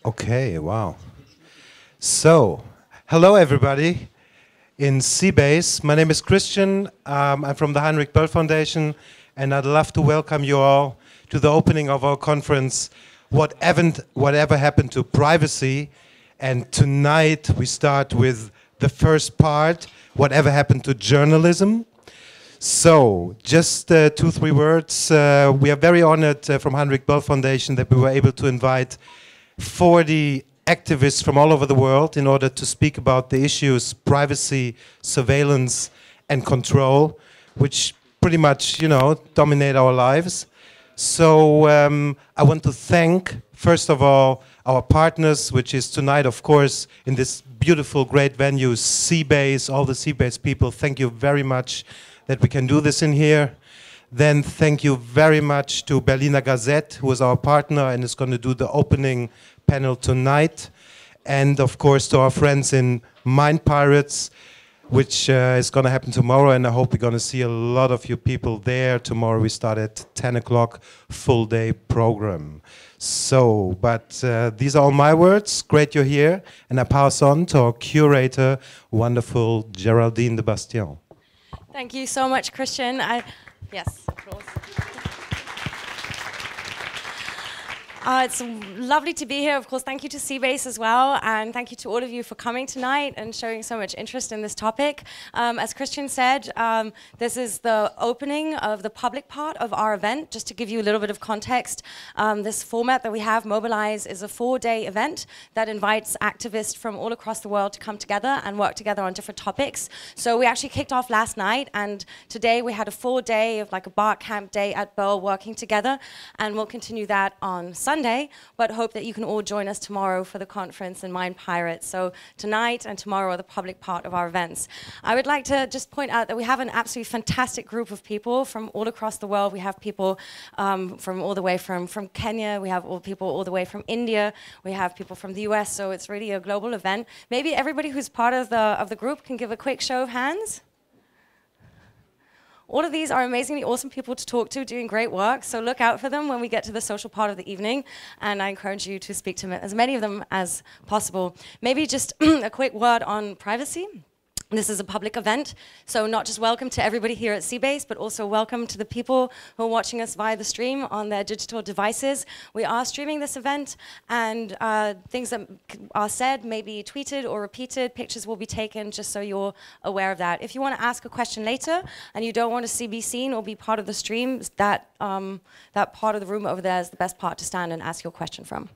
Okay, wow. So, hello everybody in Seabase. My name is Krystian. I'm from the Heinrich-Böll Foundation, and I'd love to welcome you all to the opening of our conference, Whatever Happened to Privacy? And tonight we start with the first part, Whatever Happened to Journalism? So, just 2-3 words. We are very honored from Heinrich-Böll Foundation that we were able to invite 40 activists from all over the world in order to speak about the issues privacy, surveillance, and control, which pretty much, dominate our lives. So I want to thank, first of all, our partners, which is tonight, of course, in this beautiful, great venue, Seabase, all the Seabase people. Thank you very much that we can do this in here. Then thank you very much to Berliner Gazette, who is our partner and is going to do the opening panel tonight. And of course to our friends in Mind Pirates, which is going to happen tomorrow, and I hope we're going to see a lot of you people there. Tomorrow we start at 10 o'clock, full day program. So, but these are all my words. Great you're here. And I pass on to our curator, wonderful Geraldine de Bastion. Thank you so much, Krystian. Yes, applause. It's lovely to be here. Of course, thank you to Seabase as well, and thank you to all of you for coming tonight and showing so much interest in this topic. As Krystian said, this is the opening of the public part of our event. Just to give you a little bit of context, this format that we have, Mobilize, is a 4-day event that invites activists from all across the world to come together and work together on different topics. So we actually kicked off last night, and today we had a 4-day of like a bar camp day at Böll working together, and we'll continue that on Sunday, but hope that you can all join us tomorrow for the conference in Mind Pirates. So tonight and tomorrow are the public part of our events. I would like to just point out that we have an absolutely fantastic group of people from all across the world. We have people from all the way from Kenya, we have people all the way from India, we have people from the US, so it's really a global event. Maybe everybody who's part of the group can give a quick show of hands. All of these are amazingly awesome people to talk to, doing great work, so look out for them when we get to the social part of the evening, and I encourage you to speak to as many of them as possible. Maybe just a quick word on privacy. This is a public event, so not just welcome to everybody here at Seabase, but also welcome to the people who are watching us via the stream on their digital devices. We are streaming this event, and things that are said may be tweeted or repeated. Pictures will be taken, just so you're aware of that. If you want to ask a question later, and you don't want to be seen or be part of the stream, that part of the room over there is the best part to stand and ask your question from.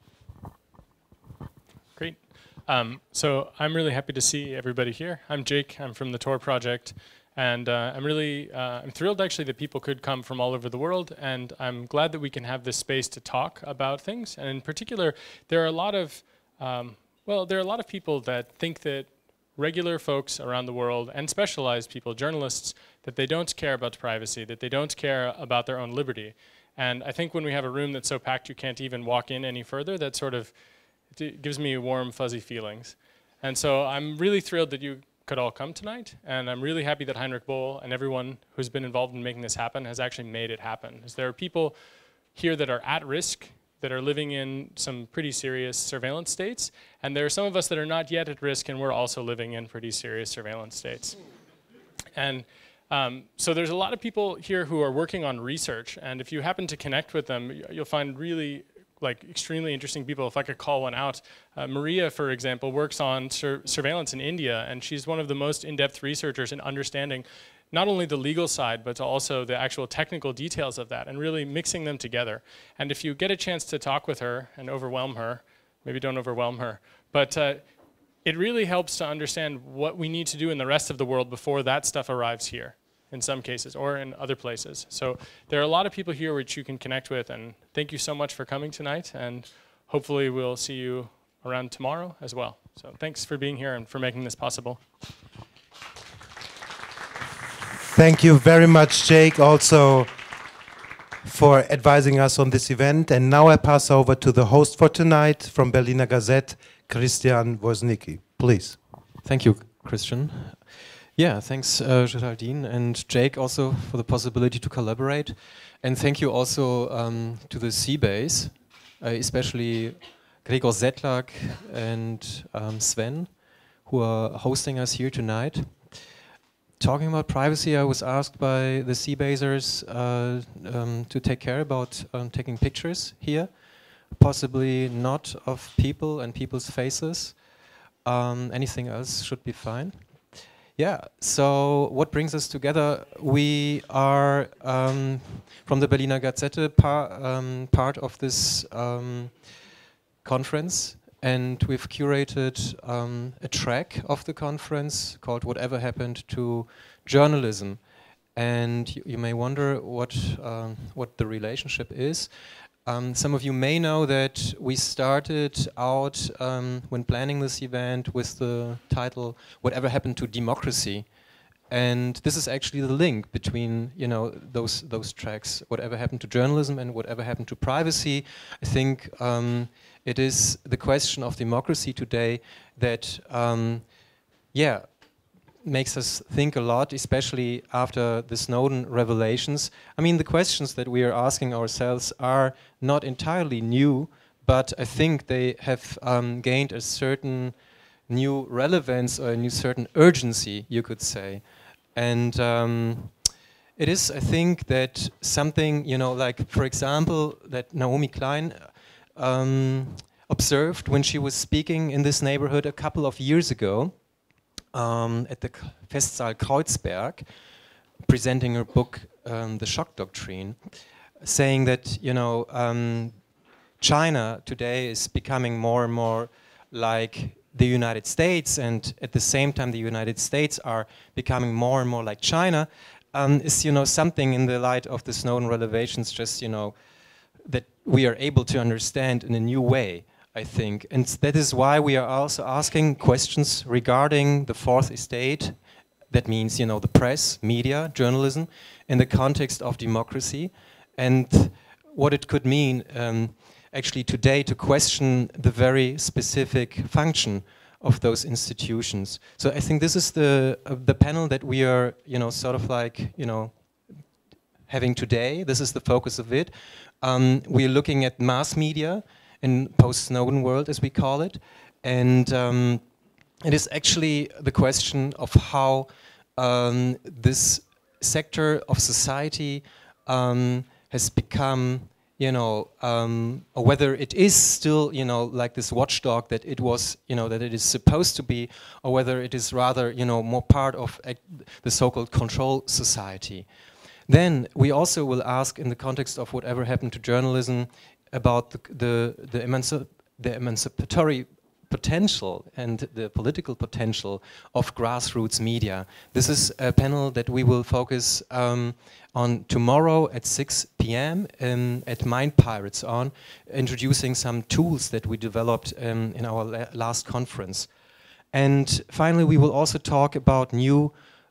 Great. So I'm really happy to see everybody here. I'm Jake, I'm from the Tor project, and I'm thrilled actually that people could come from all over the world, and I'm glad that we can have this space to talk about things. And in particular, there are a lot of, people that think that regular folks around the world, and specialized people, journalists, that they don't care about privacy, that they don't care about their own liberty. And I think when we have a room that's so packed you can't even walk in any further, that sort of it gives me warm, fuzzy feelings. And so I'm really thrilled that you could all come tonight, and I'm really happy that Heinrich-Böll and everyone who's been involved in making this happen has actually made it happen. As there are people here that are at risk, that are living in some pretty serious surveillance states, and there are some of us that are not yet at risk, and we're also living in pretty serious surveillance states. And so there's a lot of people here who are working on research, and if you happen to connect with them, you'll find really extremely interesting people. If I could call one out, Maria, for example, works on surveillance in India, and she's one of the most in-depth researchers in understanding not only the legal side, but also the actual technical details of that, and really mixing them together. And if you get a chance to talk with her and overwhelm her, maybe don't overwhelm her, but it really helps to understand what we need to do in the rest of the world before that stuff arrives here, in some cases, or in other places. So there are a lot of people here which you can connect with, and thank you so much for coming tonight, and hopefully we'll see you around tomorrow as well. So thanks for being here and for making this possible. Thank you very much, Jake, also for advising us on this event. And now I pass over to the host for tonight from Berliner Gazette, Krystian Woznicki. Please. Thank you, Krystian. Yeah, thanks Geraldine and Jake also for the possibility to collaborate. And thank you also to the Seabase, especially Gregor Zettlak and Sven, who are hosting us here tonight. Talking about privacy, I was asked by the Seabasers to take care about taking pictures here, possibly not of people and people's faces. Anything else should be fine. Yeah, so what brings us together? We are from the Berliner Gazette part of this conference, and we've curated a track of the conference called Whatever Happened to Journalism. And you may wonder what the relationship is. Some of you may know that we started out when planning this event with the title "Whatever Happened to Democracy," and this is actually the link between those tracks. Whatever happened to journalism and whatever happened to privacy. I think it is the question of democracy today that makes us think a lot, especially after the Snowden revelations. I mean, the questions that we are asking ourselves are not entirely new, but I think they have gained a certain new relevance or a new certain urgency, you could say. And it is, I think, that something, like, for example, that Naomi Klein observed when she was speaking in this neighborhood a couple of years ago, at the Festsaal Kreuzberg, presenting her book, The Shock Doctrine, saying that, China today is becoming more and more like the United States, and at the same time the United States are becoming more and more like China, is, something in the light of the Snowden revelations, just, that we are able to understand in a new way, I think. And that is why we are also asking questions regarding the fourth estate. That means, the press, media, journalism, in the context of democracy, and what it could mean actually today to question the very specific function of those institutions. So I think this is the panel that we are, sort of like, having today. This is the focus of it. We are looking at mass media in post-Snowden world, as we call it, and it is actually the question of how this sector of society has become, or whether it is still, like this watchdog that it was, that it is supposed to be, or whether it is rather, more part of the so-called control society. Then we also will ask, in the context of whatever happened to journalism, about the emancipatory potential and the political potential of grassroots media. This is a panel that we will focus on tomorrow at 6 p.m. At Mind Pirates on, introducing some tools that we developed in our last conference. And finally, we will also talk about new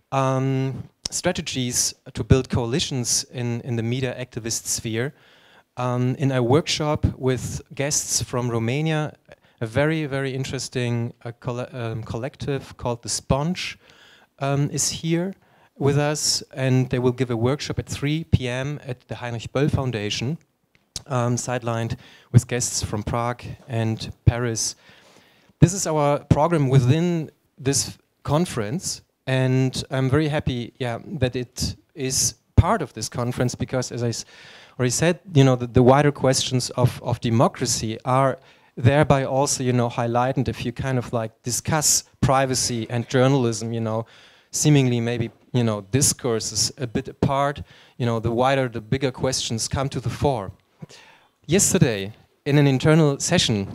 strategies to build coalitions in the media activist sphere. In a workshop with guests from Romania, a very, very interesting collective called The Sponge is here with us, and they will give a workshop at 3 p.m. at the Heinrich-Böll Foundation, sidelined with guests from Prague and Paris. This is our program within this conference, and I'm very happy that it is part of this conference, because, as I already said, the wider questions of democracy are thereby also, highlighted if you kind of like discuss privacy and journalism, seemingly maybe, discourses a bit apart, the bigger questions come to the fore. Yesterday, in an internal session,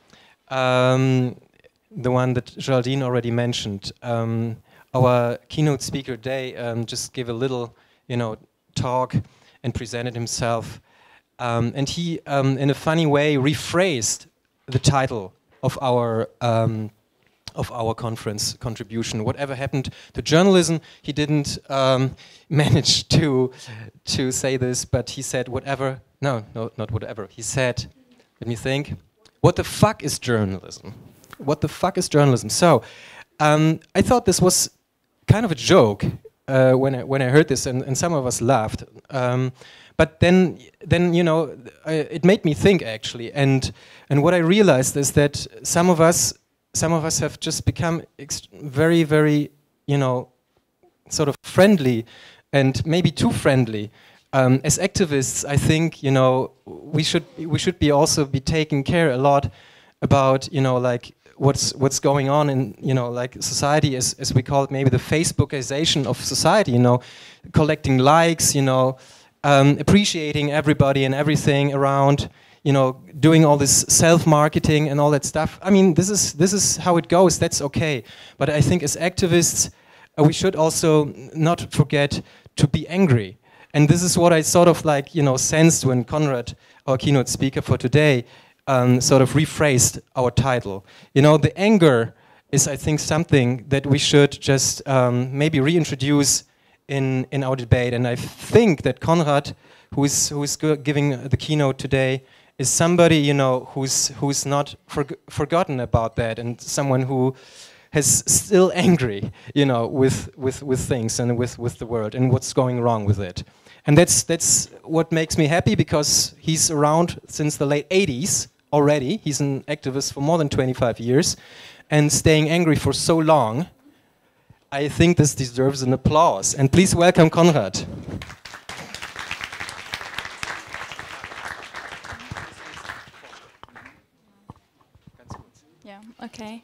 the one that Geraldine already mentioned, our keynote speaker Day just gave a little, talk and presented himself, and he, in a funny way, rephrased the title of our conference contribution. Whatever happened to journalism? He didn't manage to say this, but he said whatever. No, not whatever. He said, let me think. What the fuck is journalism? What the fuck is journalism? So I thought this was kind of a joke, when I heard this, and some of us laughed. But then you know, it made me think actually, and what I realized is that some of us have just become very, very, you know, sort of friendly, and maybe too friendly. As activists, I think, you know, we should be also be taking care a lot about, you know, like what's going on in, you know, like society, as we call it, maybe the Facebookization of society, you know, collecting likes, you know, appreciating everybody and everything around, you know, doing all this self-marketing and all that stuff. I mean, this is how it goes. That's okay. But I think as activists, we should also not forget to be angry. And this is what I sort of like, you know, sensed when Konrad, our keynote speaker for today, sort of rephrased our title. You know, the anger is, I think, something that we should just maybe reintroduce in our debate. And I think that Konrad, who is giving the keynote today, is somebody, you know, who's not forgotten about that, and someone who has still angry, you know, with things and with the world and what's going wrong with it. And that's what makes me happy, because he's around since the late 80s already. He's an activist for more than 25 years, and staying angry for so long, I think this deserves an applause. And please welcome Konrad. Yeah, okay.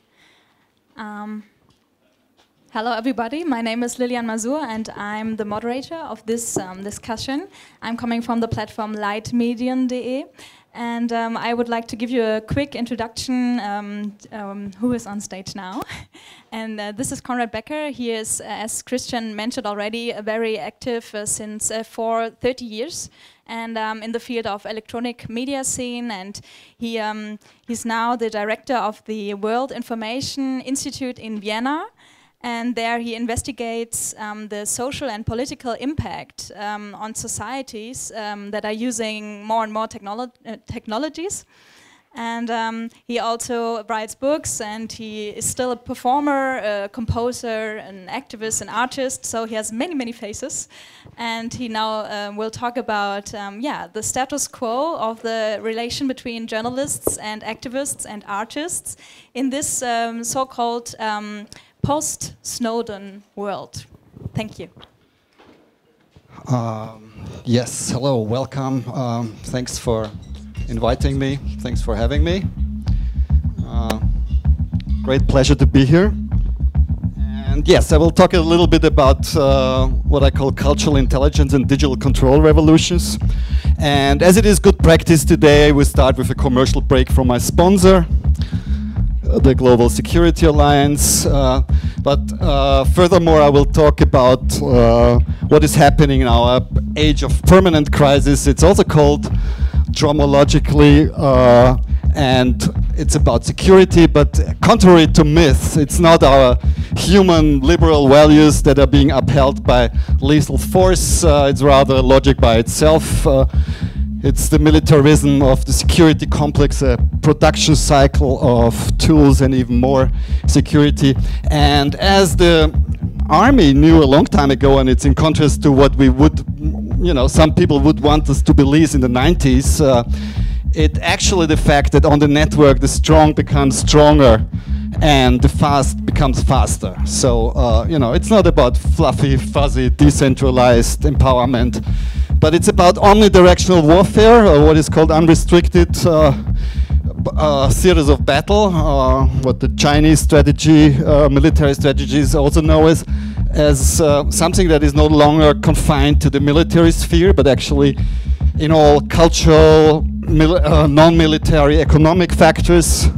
Hello everybody, my name is Lili and Masuhr, and I'm the moderator of this discussion. I'm coming from the platform leitmedien.de, and I would like to give you a quick introduction who is on stage now. And this is Konrad Becker. He is, as Krystian mentioned already, very active since for 30 years. And in the field of electronic media scene, and he's now the director of the World Information Institute in Vienna, and there he investigates the social and political impact on societies that are using more and more technologies. And he also writes books, and he is still a performer, a composer, an activist, an artist, so he has many, many faces. And he now will talk about the status quo of the relation between journalists and activists and artists in this so-called post-Snowden world. Thank you. Yes, hello, welcome. Thanks for inviting me. Thanks for having me. Great pleasure to be here. And yes, I will talk a little bit about what I call cultural intelligence and digital control revolutions. And as it is good practice today, we start with a commercial break from my sponsor, the Global Security Alliance. Furthermore, I will talk about what is happening in our age of permanent crisis. It's also called dromologically, and it's about security, but contrary to myth, it's not our human liberal values that are being upheld by lethal force. It's rather logic by itself. It's the militarism of the security complex, a production cycle of tools and even more security. And as the army knew a long time ago, and it's in contrast to what we would, you know, some people would want us to believe in the 90s, it actually the fact that on the network the strong becomes stronger and the fast becomes faster. So, you know, it's not about fluffy, fuzzy, decentralized empowerment, but it's about omnidirectional warfare, or what is called unrestricted theaters of battle, what the Chinese strategy, military strategy is also known as something that is no longer confined to the military sphere, but actually in all cultural, non-military economic factors.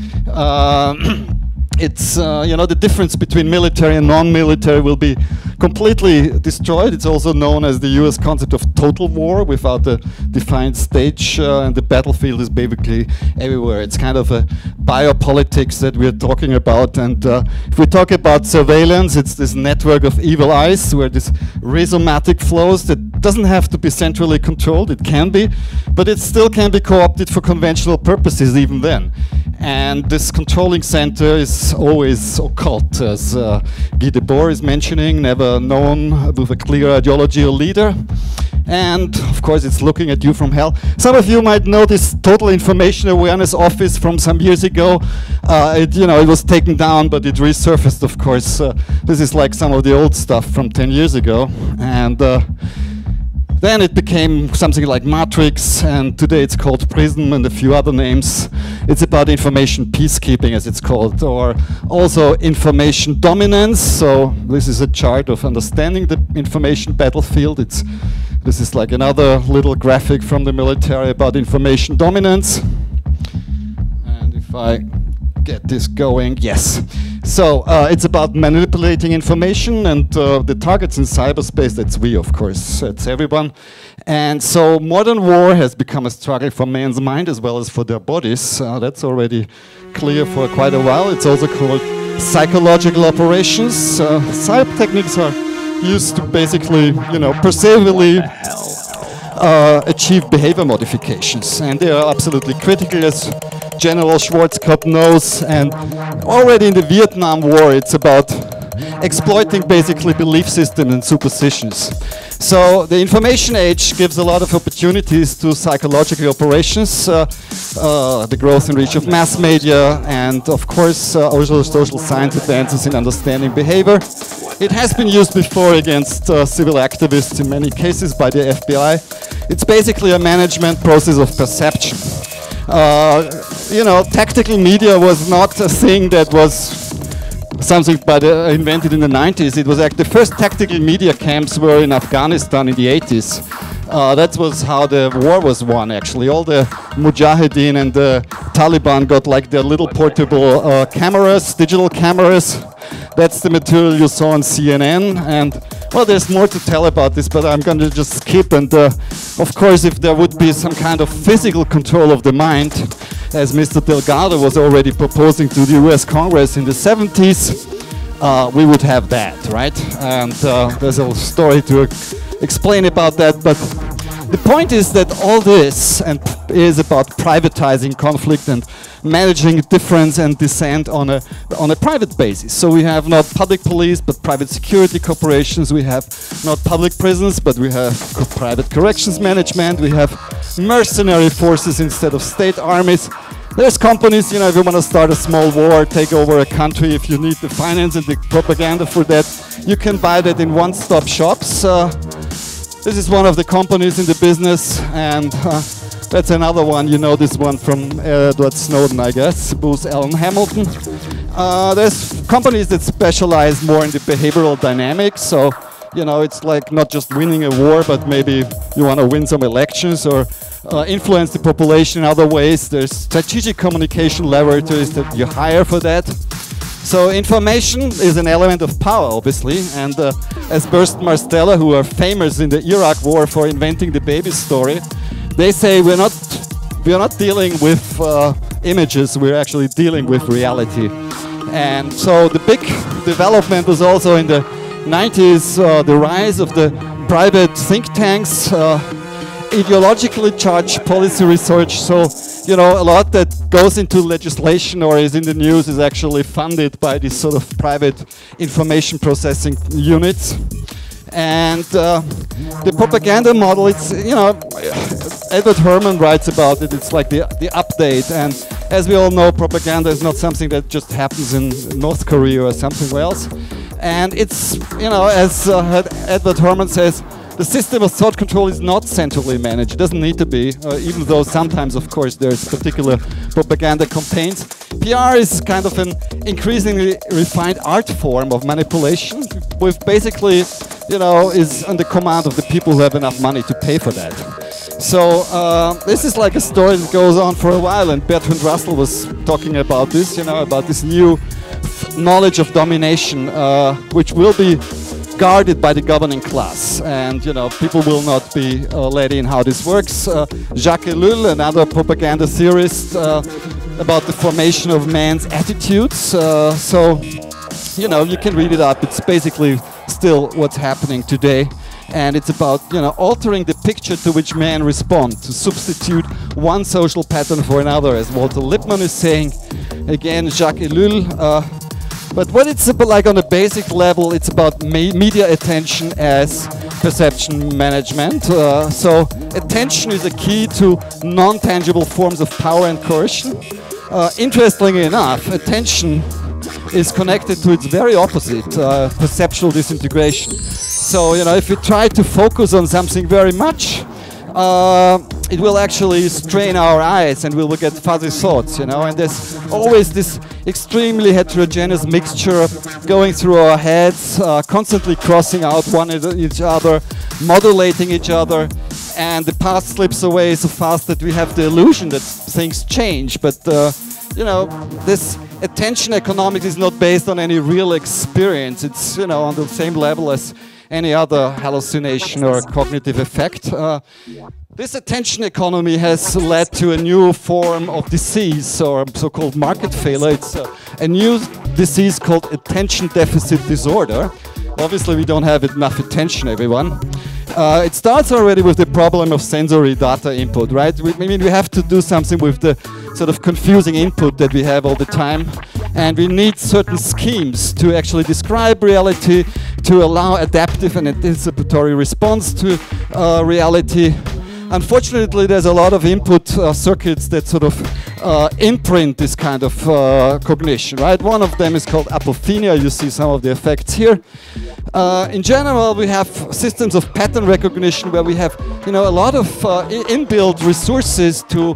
It's, you know, the difference between military and non-military will be completely destroyed. It's also known as the US concept of total war without a defined stage, and the battlefield is basically everywhere. It's kind of a biopolitics that we're talking about. And if we talk about surveillance, it's this network of evil eyes where this rhizomatic flows that doesn't have to be centrally controlled. It can be, but it still can be co-opted for conventional purposes even then. And this controlling center is always occult, as Guy Debord is mentioning, never known with a clear ideology or leader. And of course, it's looking at you from hell. Some of you might know this Total Information Awareness Office from some years ago. It was taken down, but it resurfaced, of course. This is like some of the old stuff from 10 years ago. And then it became something like Matrix, and today it's called PRISM and a few other names. It's about information peacekeeping, as it's called, or also information dominance. So this is a chart of understanding the information battlefield. This is like another little graphic from the military about information dominance. And if I get this going, yes. So it's about manipulating information, and the targets in cyberspace, that's we, of course, that's everyone. And so modern war has become a struggle for man's mind as well as for their bodies. That's already clear for quite a while. It's also called psychological operations. Cyber techniques are used to basically, perceivably achieve behavior modifications, and they are absolutely critical, as General Schwarzkopf knows. And already in the Vietnam War, it's about exploiting basically belief systems and superstitions. So the information age gives a lot of opportunities to psychological operations, the growth and reach of mass media, and of course also social science advances in understanding behavior. It has been used before against civil activists in many cases by the FBI. It's basically a management process of perception. Tactical media was not a thing that was something invented in the 90s. It was actually the first tactical media camps were in Afghanistan in the 80s. That was how the war was won, actually. All the Mujahideen and the Taliban got like their little portable cameras, digital cameras. That's the material you saw on CNN. And well, there's more to tell about this, but I'm going to just skip. And of course, if there would be some kind of physical control of the mind, as Mr. Delgado was already proposing to the US Congress in the 70s, we would have that, right? And there's a story to explain about that. But the point is that all this is about privatizing conflict and managing difference and dissent on a private basis. So we have not public police, but private security corporations. We have not public prisons, but we have private corrections management. We have mercenary forces instead of state armies. There's companies, if you want to start a small war, take over a country, if you need the finance and the propaganda for that, you can buy that in one-stop shops. This is one of the companies in the business, and that's another one. You know this one from Edward Snowden, I guess, Booz Allen Hamilton. There's companies that specialize more in the behavioral dynamics. So, it's like not just winning a war, but maybe you want to win some elections or influence the population in other ways. There's strategic communication laboratories that you hire for that. So information is an element of power, obviously, and as Burst Marsteller, who are famous in the Iraq War for inventing the baby story, they say we're not dealing with images, we're actually dealing with reality. And so the big development was also in the 90s, the rise of the private think tanks, ideologically charged policy research. So, a lot that goes into legislation or is in the news is actually funded by these sort of private information processing units. And the propaganda model, it's, Edward Herman writes about it, it's like the update. And as we all know, propaganda is not something that just happens in North Korea or something else. And it's, as Edward Herman says, the system of thought control is not centrally managed. It doesn't need to be, even though sometimes, of course, there's particular propaganda campaigns. PR is kind of an increasingly refined art form of manipulation, with basically, is under command of the people who have enough money to pay for that. So this is like a story that goes on for a while, and Bertrand Russell was talking about this, about this new knowledge of domination, which will be guarded by the governing class, and people will not be let in how this works. Jacques Ellul, another propaganda theorist, about the formation of man's attitudes. So you can read it up. It's basically still what's happening today, and it's about altering the picture to which men respond, to substitute one social pattern for another, as Walter Lippmann is saying. again, Jacques Ellul. But what it's about, like on a basic level, it's about media attention as perception management. So attention is a key to non-tangible forms of power and coercion. Interestingly enough, attention is connected to its very opposite, perceptual disintegration. So, you know, if you try to focus on something very much, it will actually strain our eyes and we will get fuzzy thoughts, you know, and there's always this extremely heterogeneous mixture going through our heads, constantly crossing out one each other, modulating each other, and the past slips away so fast that we have the illusion that things change, but you know, this attention economics is not based on any real experience. It's, you know, on the same level as any other hallucination or cognitive effect. This attention economy has led to a new form of disease, or so-called market failure. It's a new disease called attention deficit disorder. Obviously, we don't have enough attention, everyone. It starts already with the problem of sensory data input, right? I mean, we have to do something with the sort of confusing input that we have all the time. And we need certain schemes to actually describe reality, to allow adaptive and anticipatory response to reality. Unfortunately, there's a lot of input circuits that sort of imprint this kind of cognition, right? One of them is called apophenia. You see some of the effects here. In general, we have systems of pattern recognition where we have, you know, a lot of inbuilt resources to,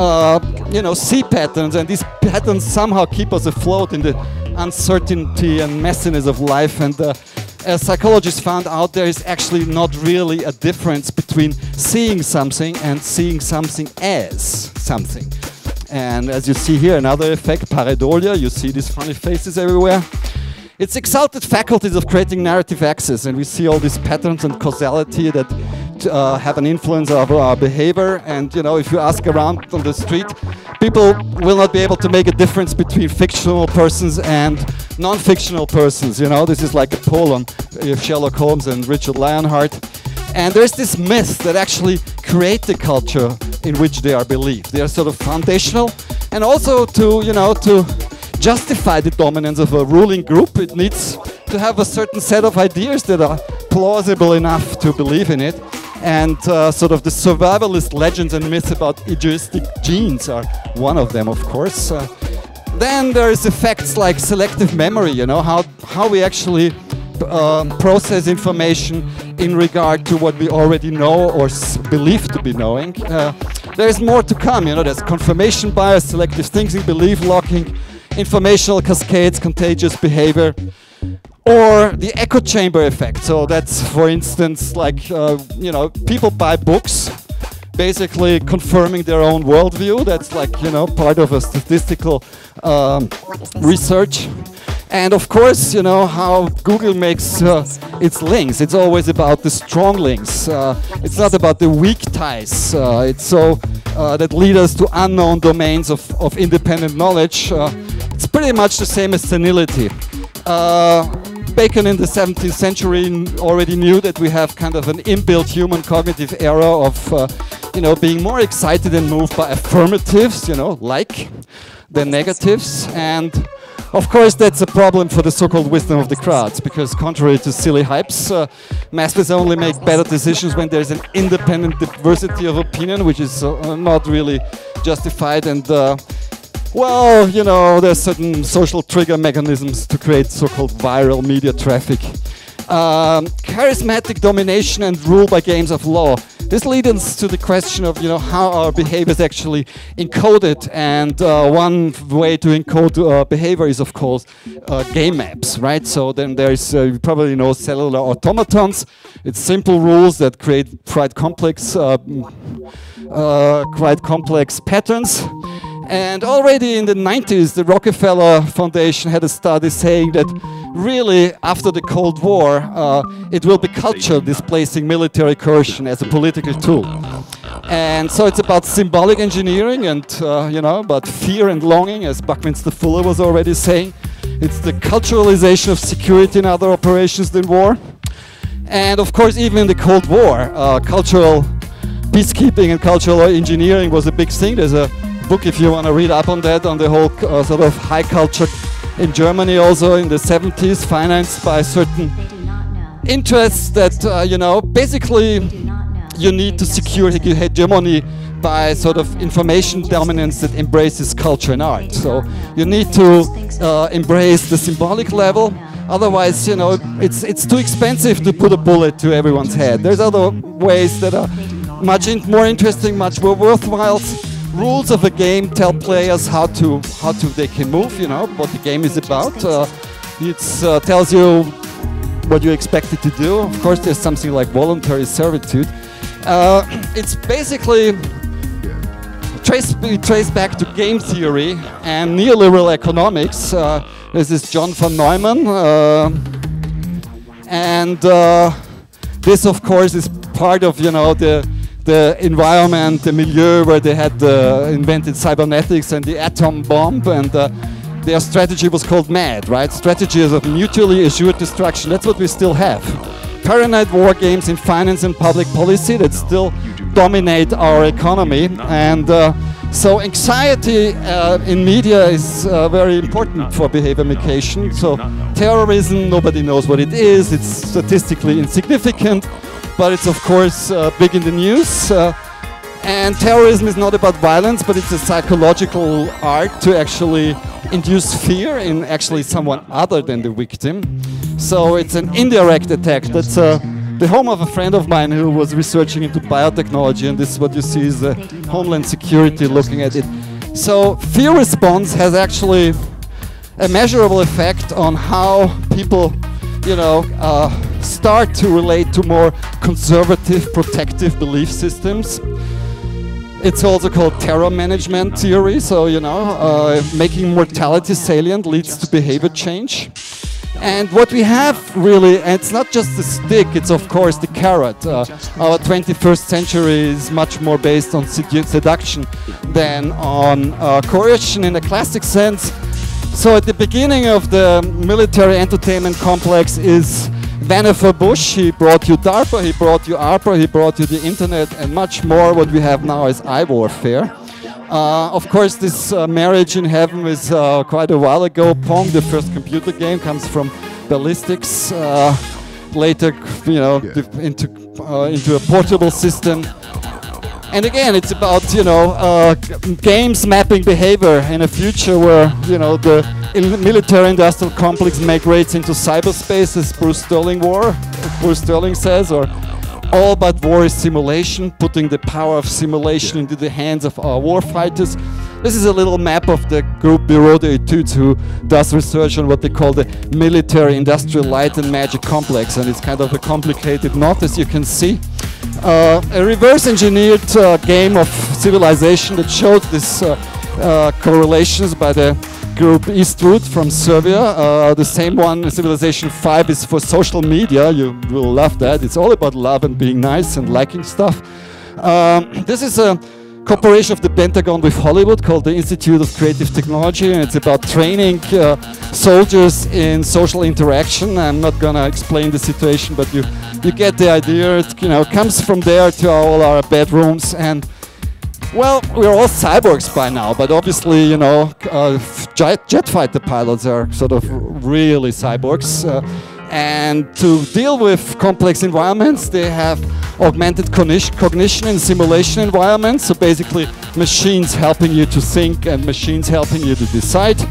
you know, see patterns, and these patterns somehow keep us afloat in the uncertainty and messiness of life. And as psychologists found out, there is actually not really a difference between seeing something and seeing something as something. And as you see here, another effect, pareidolia, you see these funny faces everywhere. It's exalted faculties of creating narrative access, and we see all these patterns and causality that have an influence over our behavior. And, you know, if you ask around on the street, people will not be able to make a difference between fictional persons and non-fictional persons. You know, this is like a poll on Sherlock Holmes and Richard Lionheart. And there's this myth that actually create the culture in which they are believed. They are sort of foundational, and also to, you know, to justify the dominance of a ruling group, it needs to have a certain set of ideas that are plausible enough to believe in it. And sort of the survivalist legends and myths about egoistic genes are one of them, of course. Then there is effects like selective memory, you know, how we actually process information in regard to what we already know or believe to be knowing. There's more to come, you know, there's confirmation bias, selective thinking, belief locking, informational cascades, contagious behavior, or the echo chamber effect. So that's, for instance, like, you know, people buy books, basically confirming their own worldview. That's like, you know, part of a statistical research. And of course, you know, how Google makes its links. It's always about the strong links. It's not about the weak ties. It's so that lead us to unknown domains of independent knowledge. It's pretty much the same as senility. Bacon in the 17th century already knew that we have kind of an inbuilt human cognitive error of, you know, being more excited and moved by affirmatives, you know, like, than negatives. And of course, that's a problem for the so-called wisdom of the crowds, because contrary to silly hypes, masses only make better decisions when there's an independent diversity of opinion, which is not really justified. And well, you know, there's certain social trigger mechanisms to create so-called viral media traffic. Charismatic domination and rule by games of law. This leads us to the question of, you know, how our behavior is actually encoded. And one way to encode behavior is, of course, game maps, right? So then there's, you probably know, cellular automatons. It's simple rules that create quite complex patterns. And already in the 90s, the Rockefeller Foundation had a study saying that really, after the Cold War, it will be culture displacing military coercion as a political tool. And so it's about symbolic engineering and, you know, about fear and longing, as Buckminster Fuller was already saying. It's the culturalization of security in other operations than war. And of course, even in the Cold War, cultural peacekeeping and cultural engineering was a big thing. There's a book if you want to read up on that, on the whole sort of high culture in Germany also in the 70s, financed by certain interests that, you know, basically you need to secure hegemony by sort of information dominance that embraces culture and art. So you need to embrace the symbolic level. Otherwise, you know, it's too expensive to put a bullet to everyone's head. There's other ways that are much more interesting, much more worthwhile. Rules of a game tell players how they can move. You know what the game is about. It tells you what you expect it to do. Of course, there's something like voluntary servitude. It's basically traced back to game theory and neoliberal economics. This is John von Neumann, and this, of course, is part of, you know, the environment, the milieu where they had invented cybernetics and the atom bomb, and their strategy was called MAD, right? Strategies of mutually assured destruction. That's what we still have. Paranoid war games in finance and public policy that still dominate our economy, and so anxiety in media is very important for behavior mediation. So terrorism, nobody knows what it is. It's statistically insignificant, but it's of course big in the news. And terrorism is not about violence, but it's a psychological art to actually induce fear in actually someone other than the victim. So it's an indirect attack. That's the home of a friend of mine who was researching into biotechnology, and this is what you see is Homeland Security looking at it. So fear response has actually a measurable effect on how people, you know, start to relate to more conservative, protective belief systems. It's also called terror management theory. So, you know, making mortality salient leads to behavior change. And what we have really, and it's not just the stick, it's of course the carrot. Our 21st century is much more based on seduction than on coercion in a classic sense. So at the beginning of the military entertainment complex is Vannevar Bush. He brought you DARPA, he brought you ARPA, he brought you the internet, and much more. What we have now is eye warfare. Of course, this marriage in heaven was quite a while ago. Pong, the first computer game, comes from ballistics. Later, you know, into a portable system. And again, it's about, you know, games mapping behavior in a future where, you know, the military-industrial complex migrates into cyberspace, as Bruce Sterling says, or all but war is simulation, putting the power of simulation into the hands of our war fighters. This is a little map of the group Bureau d'Etudes, who does research on what they call the military-industrial light and magic complex, and it's kind of a complicated knot, as you can see. A reverse-engineered game of civilization that showed this correlations by the group Eastwood from Serbia. The same one, Civilization 5, is for social media. You will love that. It's all about love and being nice and liking stuff. This is a cooperation of the Pentagon with Hollywood called the Institute of Creative Technology, and it's about training soldiers in social interaction. I'm not gonna explain the situation, but you get the idea. It, you know, comes from there to all our bedrooms, and well, we're all cyborgs by now, but obviously, you know, jet fighter pilots are sort of really cyborgs. And to deal with complex environments, they have augmented cognition in simulation environments. So basically, machines helping you to think and machines helping you to decide.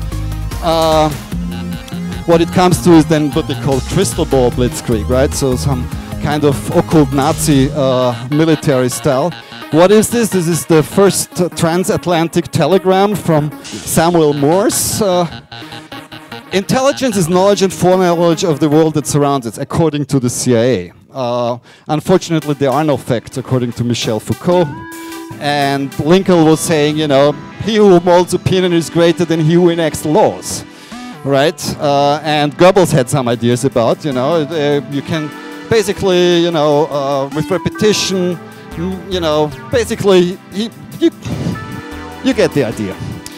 What it comes to is then what they call crystal ball blitzkrieg, right? So some kind of occult Nazi military style. What is this? This is the first transatlantic telegram from Samuel Morse. Intelligence is knowledge and foreknowledge of the world that surrounds it, according to the CIA. Unfortunately, there are no facts, according to Michel Foucault. And Lincoln was saying, you know, he who molds opinion is greater than he who enacts laws, right? And Goebbels had some ideas about, you know, you can basically, you know, with repetition, you know, basically, you get the idea.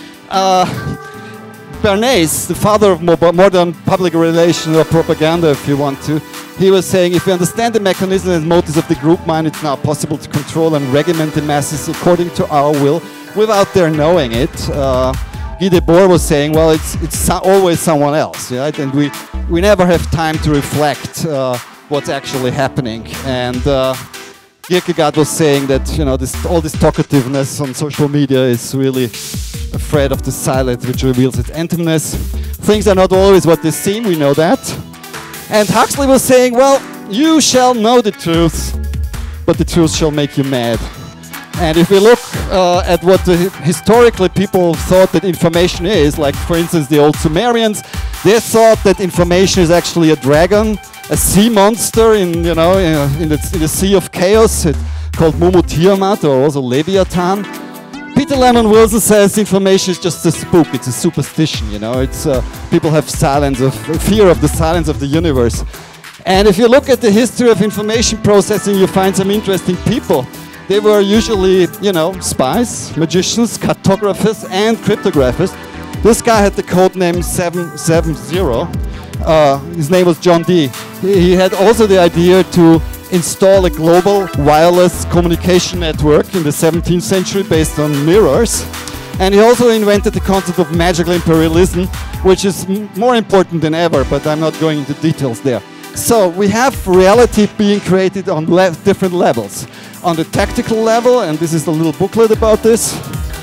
Bernays, the father of modern public relations or propaganda, if you want to, he was saying, if we understand the mechanism and motives of the group mind, it's now possible to control and regiment the masses according to our will without their knowing it. Guy Debord was saying, well, it's always someone else, right? And we never have time to reflect what's actually happening. And Kierkegaard was saying that, you know, all this talkativeness on social media is really afraid of the silence which reveals its emptiness. Things are not always what they seem, we know that. And Huxley was saying, well, you shall know the truth, but the truth shall make you mad. And if we look at what historically people thought that information is, like for instance the old Sumerians, they thought that information is actually a dragon, a sea monster in the sea of chaos, called Mumu Tiamat, or also Leviathan. Peter Lemon Wilson says information is just a spook, it's a superstition, you know. It's people have fear of the silence of the universe. And if you look at the history of information processing, you find some interesting people. They were usually, you know, spies, magicians, cartographers, and cryptographers. This guy had the code name 770. His name was John Dee. He had also the idea to install a global wireless communication network in the 17th century based on mirrors. And he also invented the concept of magical imperialism, which is more important than ever, but I'm not going into details there. So we have reality being created on different levels. On the tactical level, and this is a little booklet about this,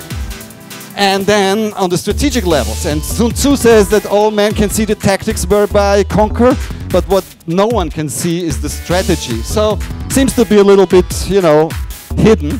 and then on the strategic levels. And Sun Tzu says that all men can see the tactics whereby conquer, but what no one can see is the strategy. So seems to be a little bit, you know, hidden.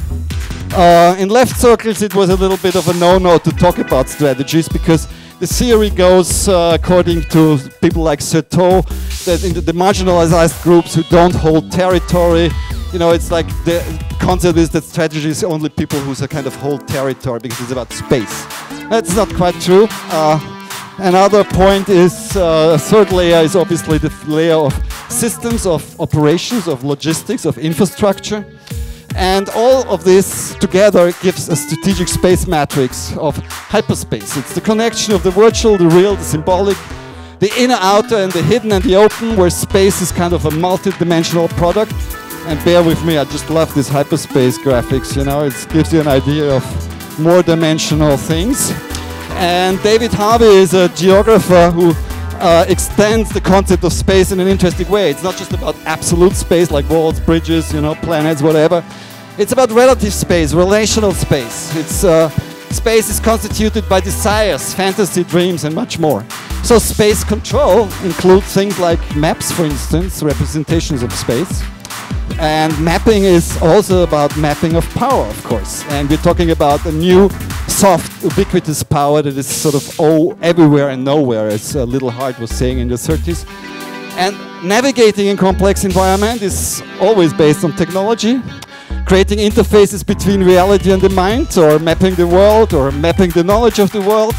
In left circles it was a little bit of a no-no to talk about strategies, because the theory goes, according to people like Certeau, that in the marginalized groups who don't hold territory, you know, it's like the concept is that strategy is only people who kind of hold territory because it's about space. That's not quite true. Another point is, third layer is obviously the layer of systems, of operations, of logistics, of infrastructure. And all of this together gives a strategic space matrix of hyperspace. It's the connection of the virtual, the real, the symbolic, the inner, outer, and the hidden and the open, where space is kind of a multi-dimensional product. And bear with me, I just love this hyperspace graphics, you know, it gives you an idea of more dimensional things. And David Harvey is a geographer who extends the concept of space in an interesting way. It's not just about absolute space like walls, bridges, you know, planets, whatever. It's about relative space, relational space. It's space is constituted by desires, fantasy, dreams, and much more. So space control includes things like maps, for instance, representations of space. And mapping is also about mapping of power, of course. And we're talking about a new, soft, ubiquitous power that is sort of everywhere and nowhere, as Little Hart was saying in the 30s. And navigating in complex environment is always based on technology. Creating interfaces between reality and the mind, or mapping the world, or mapping the knowledge of the world.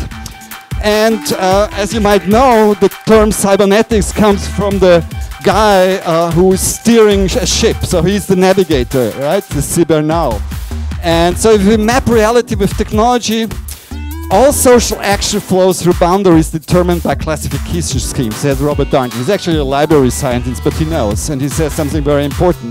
And as you might know, the term cybernetics comes from the guy who is steering a ship. So he's the navigator, right? The cybernow. And so if we map reality with technology, all social action flows through boundaries determined by classification schemes, says Robert Darnton. He's actually a library scientist, but he knows, and he says something very important.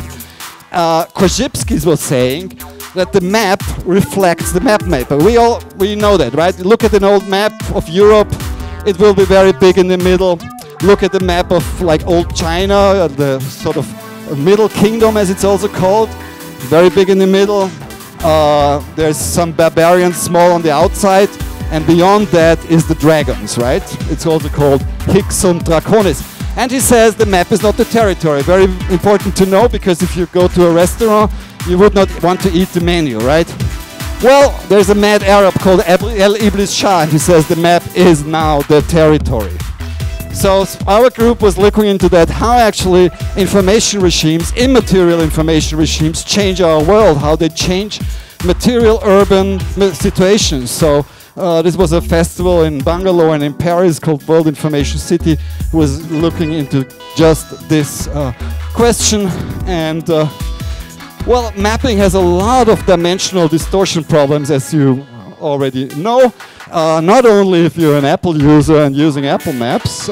Korzybski was saying that the map reflects the map maker. We know that, right? Look at an old map of Europe, it will be very big in the middle. Look at the map of like old China, the sort of Middle Kingdom as it's also called, very big in the middle. There's some barbarians small on the outside, and beyond that is the dragons, right? It's also called Hixum Draconis. And he says the map is not the territory. Very important to know, because if you go to a restaurant, you would not want to eat the menu, right? Well, there's a mad Arab called El Iblis Shah, and he says the map is now the territory. So our group was looking into that, how actually information regimes, immaterial information regimes, change our world, how they change material urban situations. So this was a festival in Bangalore and in Paris called World Information City, who was looking into just this question. And well, mapping has a lot of dimensional distortion problems, as you already know. Not only if you're an Apple user and using Apple Maps,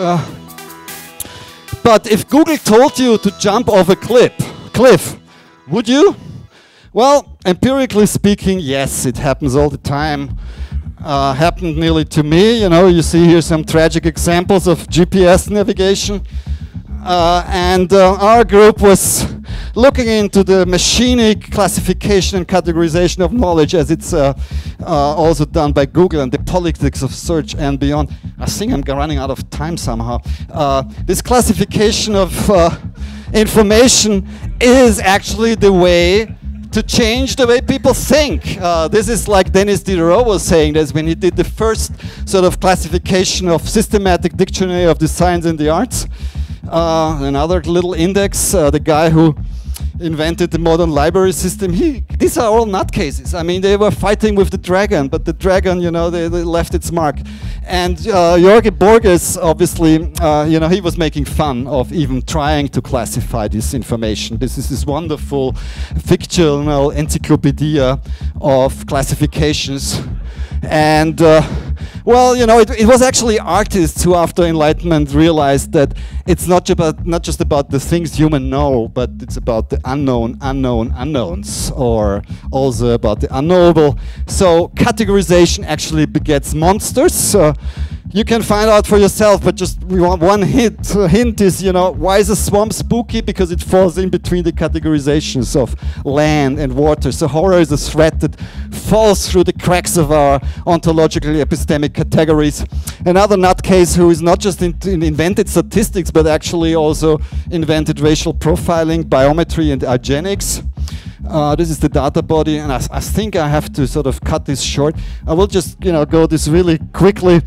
but if Google told you to jump off a cliff, would you? Well, empirically speaking, yes, it happens all the time. Happened nearly to me. You know, you see here some tragic examples of GPS navigation. And our group was looking into the machinic classification and categorization of knowledge, as it's also done by Google, and the politics of search and beyond. I think I'm running out of time somehow. This classification of information is actually the way to change the way people think. This is like Denis Diderot was saying, that when he did the first sort of classification of systematic dictionary of the science and the arts. Another little index, the guy who invented the modern library system, these are all nutcases. I mean, they were fighting with the dragon, but the dragon, you know, they left its mark. And Jorge Borges, obviously, you know, he was making fun of even trying to classify this information. This is this wonderful fictional encyclopedia of classifications. And well, you know, it was actually artists who, after Enlightenment, realized that it's not just about the things humans know, but it's about the unknowns, or also about the unknowable. So categorization actually begets monsters. You can find out for yourself, but just one hint is, you know, why is a swamp spooky? Because it falls in between the categorizations of land and water. So horror is a threat that falls through the cracks of our ontologically epistemic categories. Another nutcase who is not just invented statistics, but actually also invented racial profiling, biometry, and eugenics. This is the data body, and I think I have to sort of cut this short. I will just, you know, go this really quickly.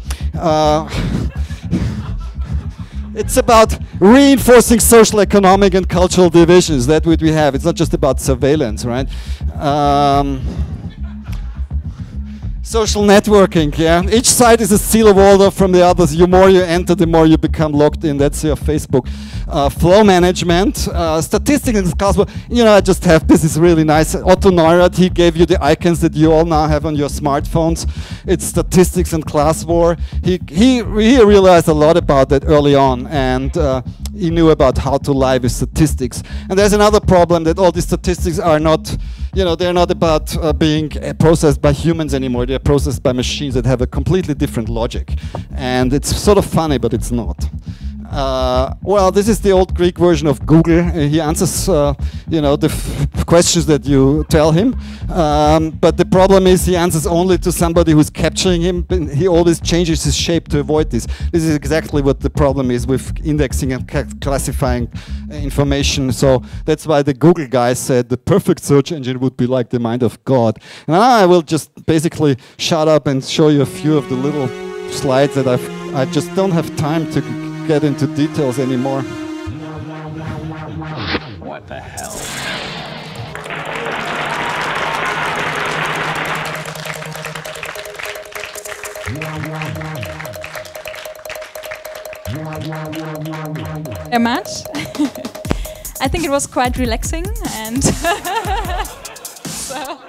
It's about reinforcing social, economic, and cultural divisions. That's what we have. It's not just about surveillance, right? Social networking, yeah. Each site is a seal of order from the others. The more you enter, the more you become logged in. That's your Facebook. Flow management, statistics and classwork. You know, I just have, this is really nice. Otto Neurath, he gave you the icons that you all now have on your smartphones. It's statistics and class war. He realized a lot about that early on, and he knew about how to lie with statistics. And there's another problem, that all these statistics are not, you know, they're not about being processed by humans anymore. They're processed by machines that have a completely different logic. And it's sort of funny, but it's not. Well, this is the old Greek version of Google. He answers, you know, the questions that you tell him. But the problem is he answers only to somebody who's capturing him. He always changes his shape to avoid this. This is exactly what the problem is with indexing and classifying information. So that's why the Google guy said the perfect search engine would be like the mind of God. And I will just basically shut up and show you a few of the little slides that I just don't have time to get into details anymore. What the hell? Very much. I think it was quite relaxing, and so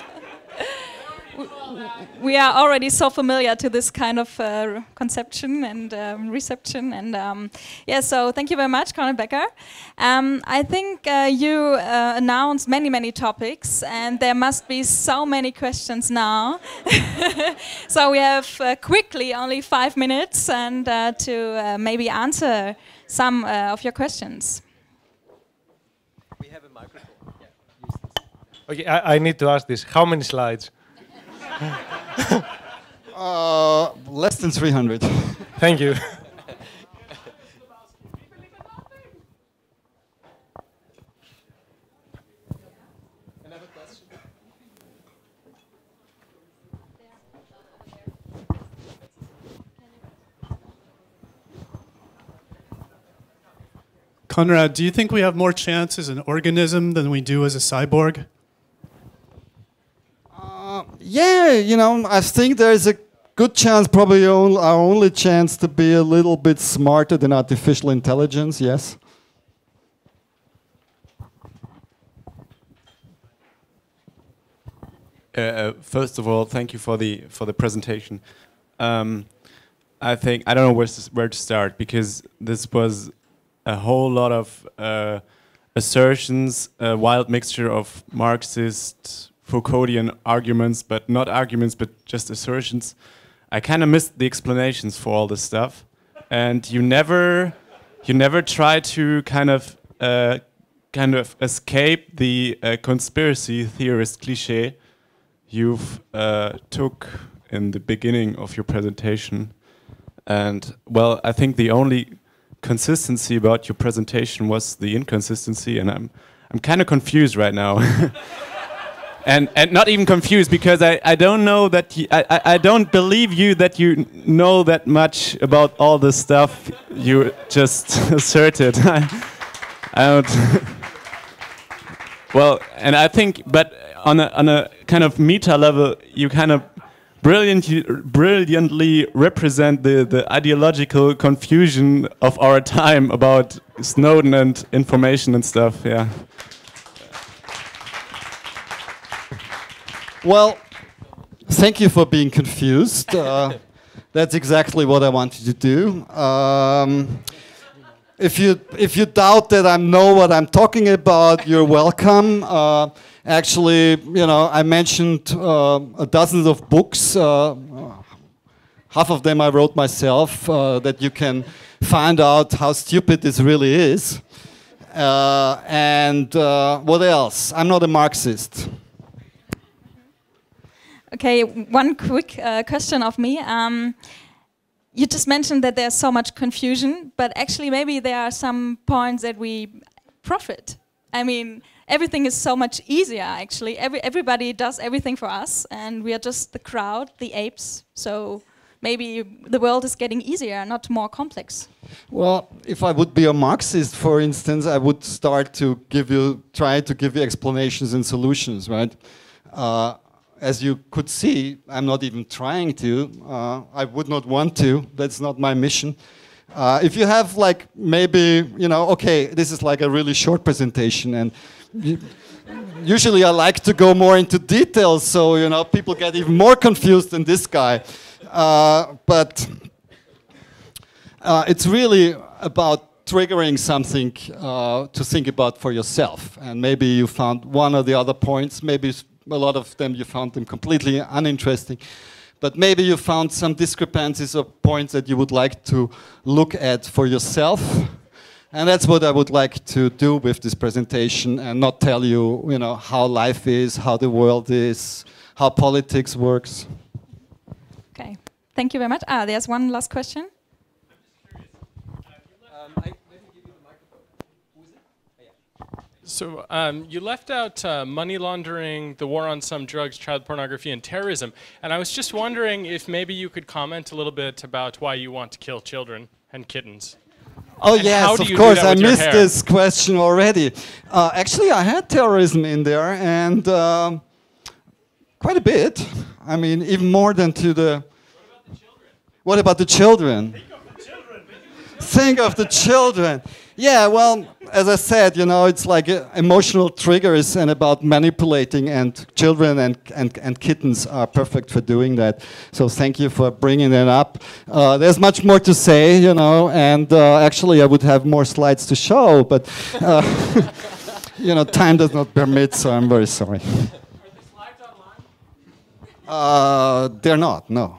we are already so familiar to this kind of conception and reception, and yeah, so thank you very much, Konrad Becker. I think you announced many topics, and there must be so many questions now. So we have quickly only 5 minutes, and to maybe answer some of your questions. We have a microphone. Yeah, Okay, I need to ask this. How many slides? Less than 300. Thank you. Another question? Konrad, do you think we have more chance as an organism than we do as a cyborg? Yeah, you know, I think there's a good chance, probably our only chance, to be a little bit smarter than artificial intelligence, yes. First of all, thank you for the presentation. I think I don't know where to start, because this was a whole lot of assertions, a wild mixture of Marxist, Foucauldian arguments, but not arguments, but just assertions. I kind of missed the explanations for all this stuff, and you never try to kind of escape the conspiracy theorist cliché you've took in the beginning of your presentation. And well, I think the only consistency about your presentation was the inconsistency, and I'm kind of confused right now. and not even confused, because I don't know that I don't believe you that you know that much about all the stuff you just asserted. I don't. Well, and I think, but on a kind of meta level, you kind of brilliantly represent the ideological confusion of our time about Snowden and information and stuff. Yeah. Well, thank you for being confused. That's exactly what I wanted to do. If you doubt that I know what I'm talking about, you're welcome. Actually, you know, I mentioned dozens of books. Half of them I wrote myself, that you can find out how stupid this really is. And what else? I'm not a Marxist. Okay, one quick question of me. You just mentioned that there's so much confusion, but actually maybe there are some points that we profit. I mean, everything is so much easier, actually. Everybody does everything for us, and we are just the crowd, the apes. So maybe the world is getting easier, not more complex. Well, if I would be a Marxist, for instance, I would start to try to give you explanations and solutions, right? As you could see, I'm not even trying to. I would not want to. That's not my mission. If you have, like, maybe, you know, okay, this is like a really short presentation, and usually I like to go more into details, so, you know, people get even more confused than this guy. But it's really about triggering something to think about for yourself. And maybe you found one or the other points, maybe a lot of them you found them completely uninteresting, but maybe you found some discrepancies or points that you would like to look at for yourself. And that's what I would like to do with this presentation, and not tell you, you know, how life is, how the world is, how politics works. Okay, thank you very much. There's one last question. So you left out money laundering, the war on some drugs, child pornography, and terrorism. And I was just wondering if maybe you could comment a little bit about why you want to kill children and kittens. Oh, and yes, of course. I missed this question already. Actually, I had terrorism in there, and quite a bit. I mean, even more than to the... What about the children? Think of the children. Think of the children. Yeah, well, as I said, you know, it's like emotional triggers and about manipulating, and children and kittens are perfect for doing that. So thank you for bringing that up. There's much more to say, you know, and actually I would have more slides to show, but, you know, time does not permit, so I'm very sorry. Are the slides online? They're not, no.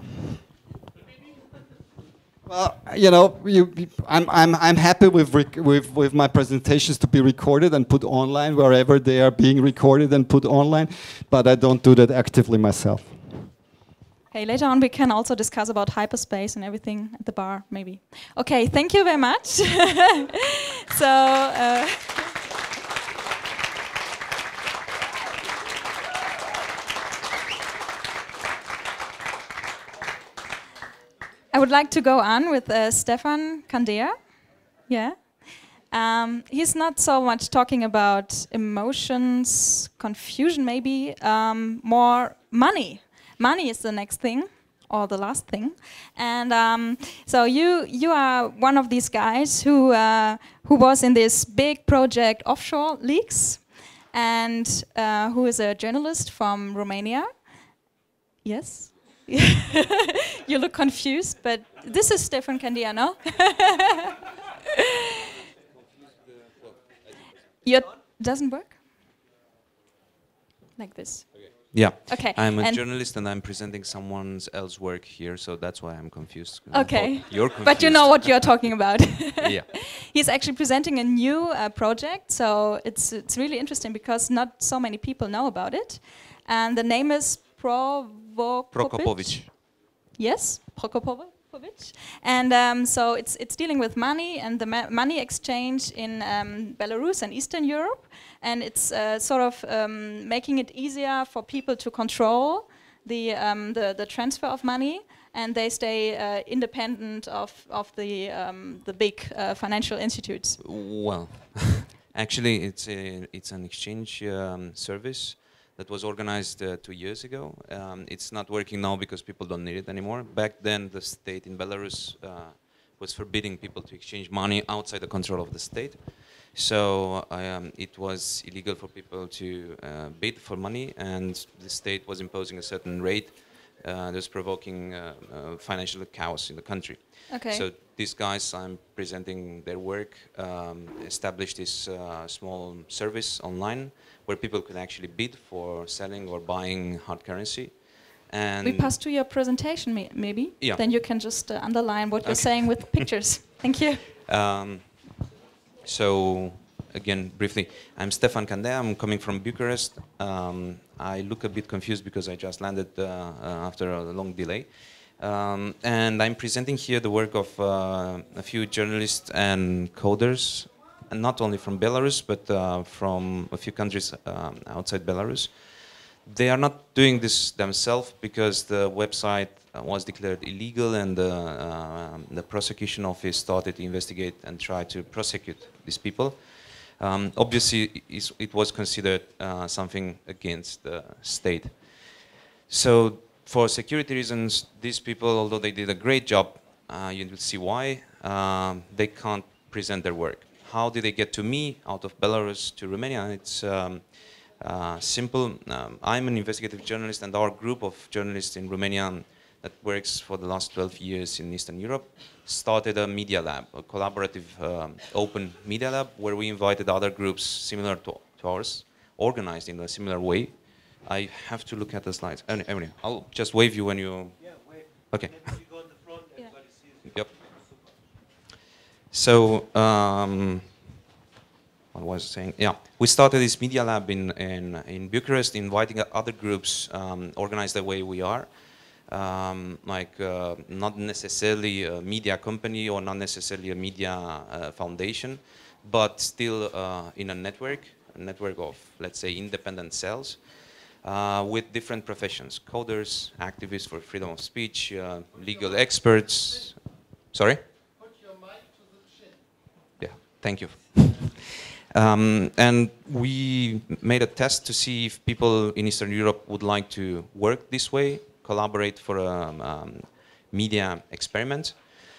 Well, you know, I'm happy with my presentations to be recorded and put online wherever they are being recorded and put online, but I don't do that actively myself. Okay, later on we can also discuss about hyperspace and everything at the bar, maybe. Okay, thank you very much. So. I would like to go on with Stefan Candea. Yeah. He's not so much talking about emotions, confusion maybe, more money. Money is the next thing, or the last thing. And so you are one of these guys who was in this big project Offshore Leaks, and who is a journalist from Romania. Yes? You look confused, but this is Stefan Candea, no? Doesn't work? Like this. Yeah. Okay. I'm a journalist and I'm presenting someone else's work here, so that's why I'm confused. Okay. You're confused. But you know what you're talking about. Yeah. He's actually presenting a new project, so it's really interesting because not so many people know about it. And the name is Prokopovich. Yes, Prokopovich. And so it's dealing with money and the money exchange in Belarus and Eastern Europe. And it's sort of making it easier for people to control the transfer of money, and they stay independent of the big financial institutes. Well, actually, it's an exchange service that was organized 2 years ago. It's not working now because people don't need it anymore. Back then, the state in Belarus was forbidding people to exchange money outside the control of the state. So it was illegal for people to bid for money, and the state was imposing a certain rate, thus provoking financial chaos in the country. Okay. So these guys, I'm presenting their work, established this small service online where people could actually bid for selling or buying hard currency. And we pass to your presentation, maybe? Yeah. Then you can just underline what you're saying with pictures. Thank you. So, again, briefly, I'm Stefan Candea. I'm coming from Bucharest. I look a bit confused because I just landed after a long delay. And I'm presenting here the work of a few journalists and coders, and not only from Belarus, but from a few countries outside Belarus. They are not doing this themselves because the website was declared illegal, and the prosecution office started to investigate and try to prosecute these people. Obviously, it was considered something against the state. So, for security reasons, these people, although they did a great job, you will see why, they can't present their work. How did they get to me out of Belarus to Romania? It's simple. I'm an investigative journalist, and our group of journalists in Romania that works for the last 12 years in Eastern Europe started a media lab, a collaborative open media lab, where we invited other groups similar to ours, organized in a similar way. I have to look at the slides. Anyway, I'll just wave you when you... Yeah, wave. Okay. When you go in the front, everybody sees you. Yep. So, what was I saying? Yeah, we started this media lab in Bucharest, inviting other groups organized the way we are, not necessarily a media company or not necessarily a media foundation, but still in a network of, let's say, independent cells with different professions: coders, activists for freedom of speech, legal experts. Sorry? Put your mic to the chin. Yeah, thank you. And we made a test to see if people in Eastern Europe would like to work this way, collaborate for a media experiment.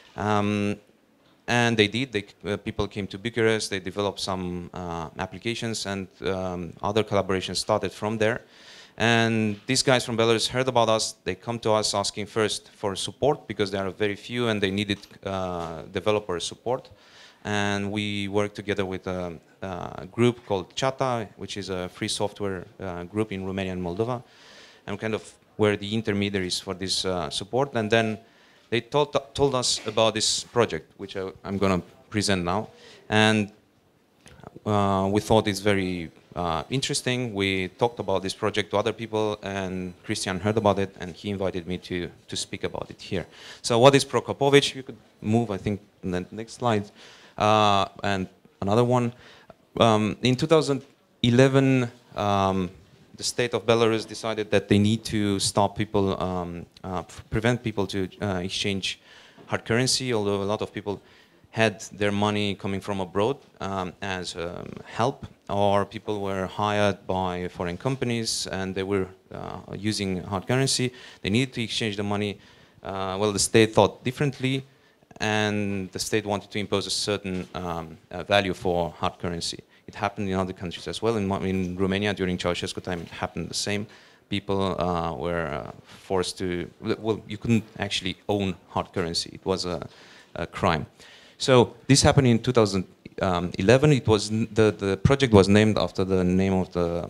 And they did. People came to Bucharest, they developed some applications, and other collaborations started from there. And these guys from Belarus heard about us. They come to us asking first for support, because there are very few and they needed developer support. And we worked together with a group called Chata, which is a free software group in Romania and Moldova. And kind of were the intermediaries for this support. And then they told us about this project, which I'm going to present now. And we thought it's very interesting. We talked about this project to other people, and Krystian heard about it, and he invited me to speak about it here. So what is Prokopovich? You could move, I think, in the next slide. And another one. In 2011, the state of Belarus decided that they need to stop people, prevent people to exchange hard currency, although a lot of people had their money coming from abroad as help, or people were hired by foreign companies and they were using hard currency. They needed to exchange the money. Well, the state thought differently, and the state wanted to impose a certain value for hard currency. It happened in other countries as well. In Romania, during Ceausescu time, it happened the same. People were forced to, well, you couldn't actually own hard currency. It was a crime. So this happened in 2011. It was the project was named after the name of the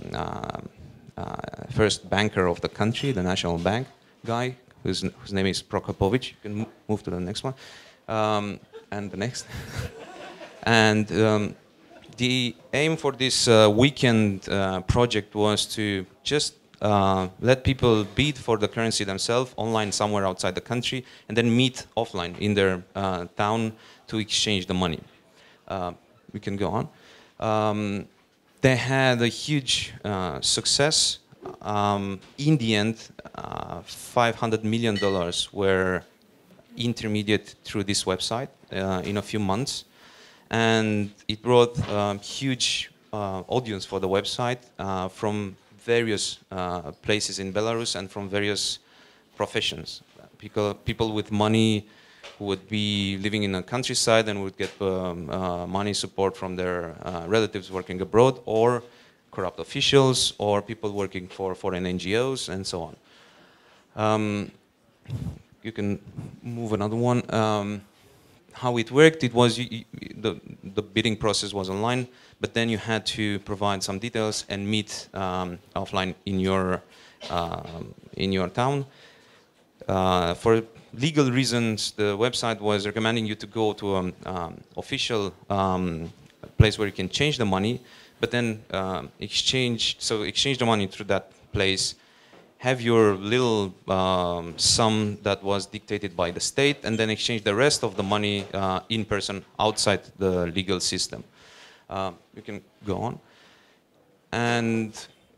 first banker of the country, the National Bank guy, whose name is Prokopovich. You can move to the next one, and the next. And the aim for this weekend project was to just let people bid for the currency themselves online somewhere outside the country, and then meet offline in their town to exchange the money. We can go on. They had a huge success. In the end, $500 million were intermediate through this website in a few months. And it brought huge audience for the website from various places in Belarus and from various professions. People with money who would be living in the countryside and would get money support from their relatives working abroad, or corrupt officials, or people working for foreign NGOs, and so on. You can move another one. How it worked, it was the bidding process was online, but then you had to provide some details and meet offline in your town. For legal reasons, the website was recommending you to go to an official place where you can change the money, but then exchange the money through that place, have your little sum that was dictated by the state, and then exchange the rest of the money in person outside the legal system. You can go on. And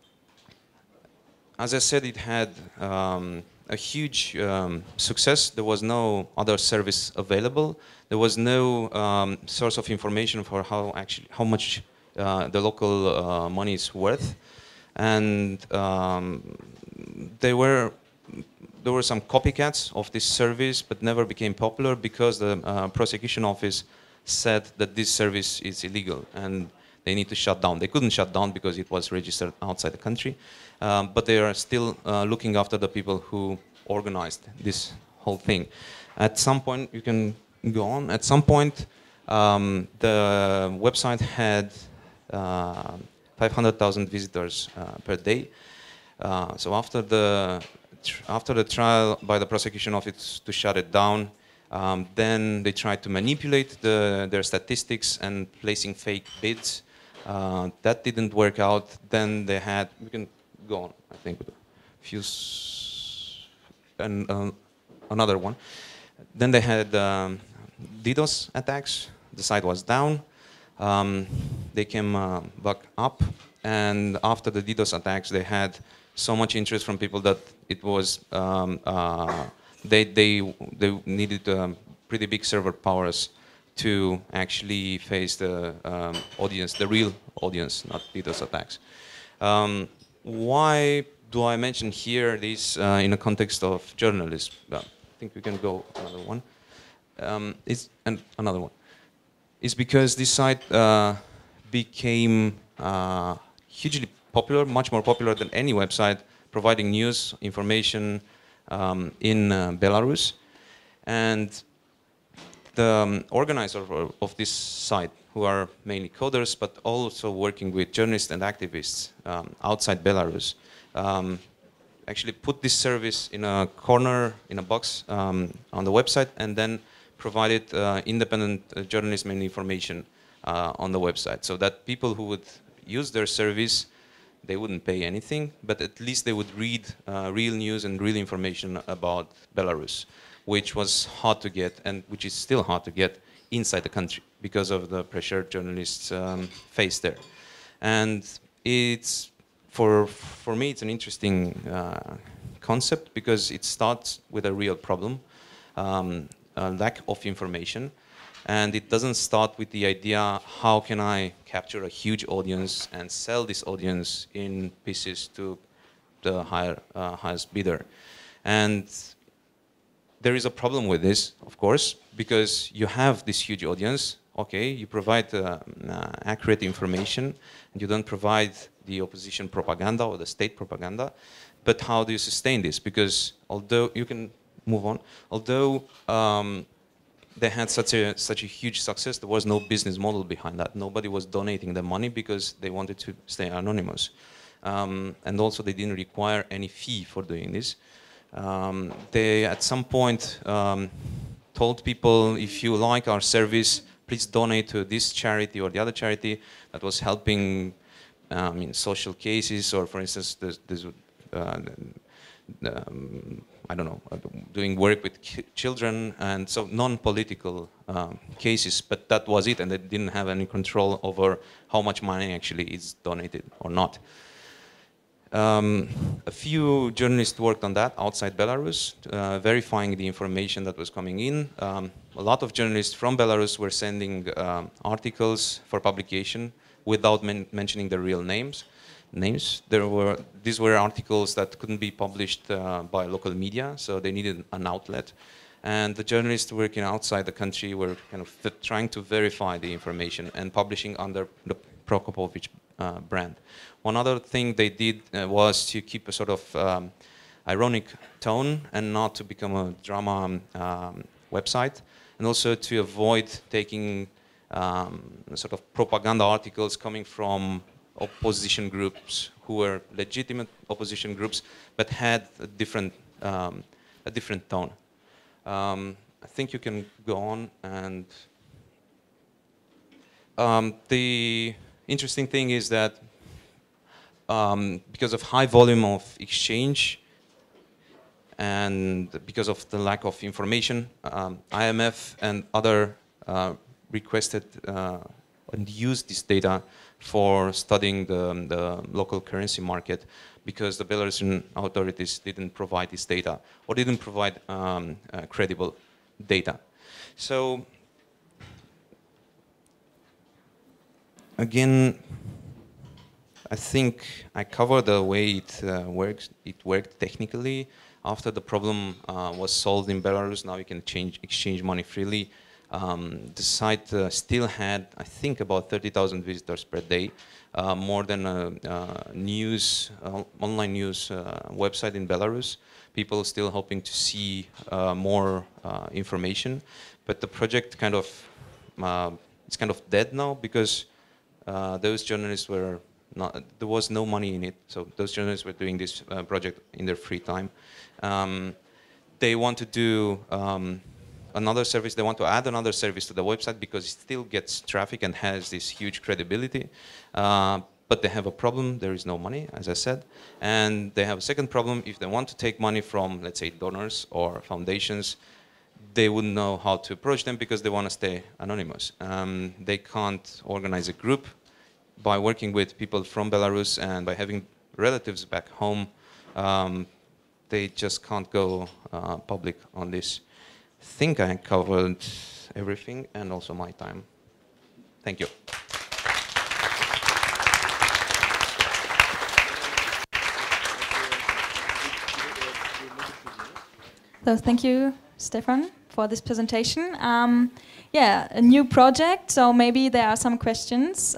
as I said, it had a huge success. There was no other service available. There was no source of information for how much the local money is worth. And there were some copycats of this service, but never became popular because the prosecution office said that this service is illegal and they need to shut down. They couldn't shut down because it was registered outside the country, but they are still looking after the people who organized this whole thing. At some point, you can go on. At some point, the website had 500,000 visitors per day. So after the trial by the prosecution office to shut it down, then they tried to manipulate their statistics and placing fake bids. That didn't work out. Then they had, we can go on, I think, with a few, and another one. Then they had DDoS attacks. The site was down. They came back up, and after the DDoS attacks, they had so much interest from people that it was they needed pretty big server powers to actually face the audience, the real audience, not DDoS attacks. Why do I mention here this in a context of journalism? I think we can go another one. Another one. It's because this site became hugely popular, much more popular than any website, providing news, information in Belarus. And the organizer of this site, who are mainly coders, but also working with journalists and activists outside Belarus, actually put this service in a corner, in a box on the website, and then provided independent journalism and information on the website, so that people who would use their service, they wouldn't pay anything, but at least they would read real news and real information about Belarus, which was hard to get, and which is still hard to get inside the country because of the pressure journalists face there. And it's, for me, it's an interesting concept because it starts with a real problem, a lack of information. And it doesn't start with the idea, how can I capture a huge audience and sell this audience in pieces to the highest bidder. And there is a problem with this, of course, because you have this huge audience. Okay, you provide accurate information, and you don't provide the opposition propaganda or the state propaganda. But how do you sustain this? Because although you can move on, although they had such a huge success. There was no business model behind that. Nobody was donating the money because they wanted to stay anonymous. And also they didn't require any fee for doing this. They at some point told people, if you like our service, please donate to this charity or the other charity that was helping in social cases, or for instance, there's I don't know, doing work with children, and so non-political cases, but that was it, and they didn't have any control over how much money actually is donated or not. A few journalists worked on that outside Belarus, verifying the information that was coming in. A lot of journalists from Belarus were sending articles for publication without mentioning their real names. These were articles that couldn't be published by local media, so they needed an outlet. And the journalists working outside the country were kind of trying to verify the information and publishing under the Prokopovich brand. One other thing they did was to keep a sort of ironic tone and not to become a drama website, and also to avoid taking sort of propaganda articles coming from opposition groups who were legitimate opposition groups but had a different tone. I think you can go on. And the interesting thing is that because of high volume of exchange and because of the lack of information, IMF and other requested and used this data for studying the local currency market, because the Belarusian authorities didn't provide this data or didn't provide credible data. So again, I think I covered the way it works. It worked technically. After the problem was solved in Belarus, now you can exchange money freely. The site still had, I think, about 30,000 visitors per day, more than a online news website in Belarus. People still hoping to see more information, but the project kind of it's kind of dead now, because those journalists were not, there was no money in it, so those journalists were doing this project in their free time. They want to do another service. They want to add another service to the website because it still gets traffic and has this huge credibility. But they have a problem. There is no money, as I said. And they have a second problem. If they want to take money from, let's say, donors or foundations, they wouldn't know how to approach them because they want to stay anonymous. They can't organize a group. By working with people from Belarus and by having relatives back home, they just can't go public on this. I think I covered everything, and also my time. Thank you. So thank you, Stefan, for this presentation. Yeah, a new project, so maybe there are some questions.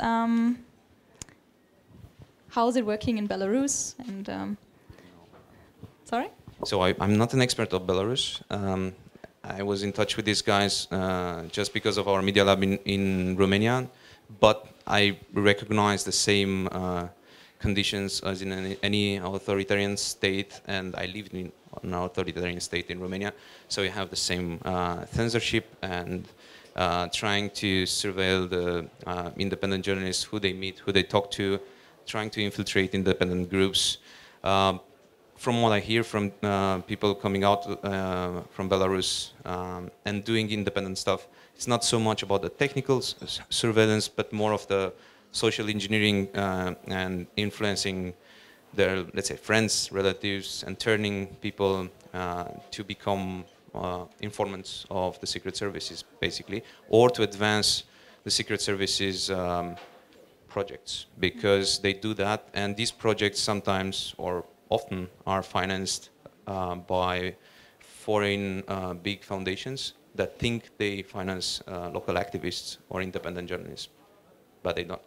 How is it working in Belarus? And sorry? So I'm not an expert of Belarus. I was in touch with these guys just because of our media lab in Romania, but I recognize the same conditions as in any authoritarian state, and I lived in an authoritarian state in Romania, so you have the same censorship and trying to surveil the independent journalists, who they meet, who they talk to, trying to infiltrate independent groups. From what I hear from people coming out from Belarus and doing independent stuff, it's not so much about the technical surveillance, but more of the social engineering and influencing their, let's say, friends, relatives, and turning people to become informants of the secret services, basically, or to advance the secret services projects, because they do that, and these projects sometimes or often are financed by foreign big foundations that think they finance local activists or independent journalists, but they don't.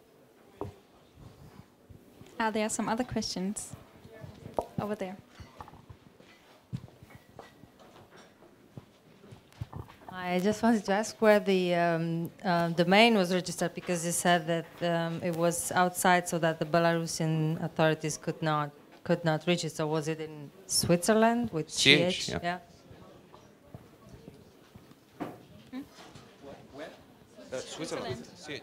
Are there some other questions over there? I just wanted to ask where the domain was registered, because you said that it was outside, so that the Belarusian authorities could not reach it. So was it in Switzerland with CH? Yeah. Switzerland. CH.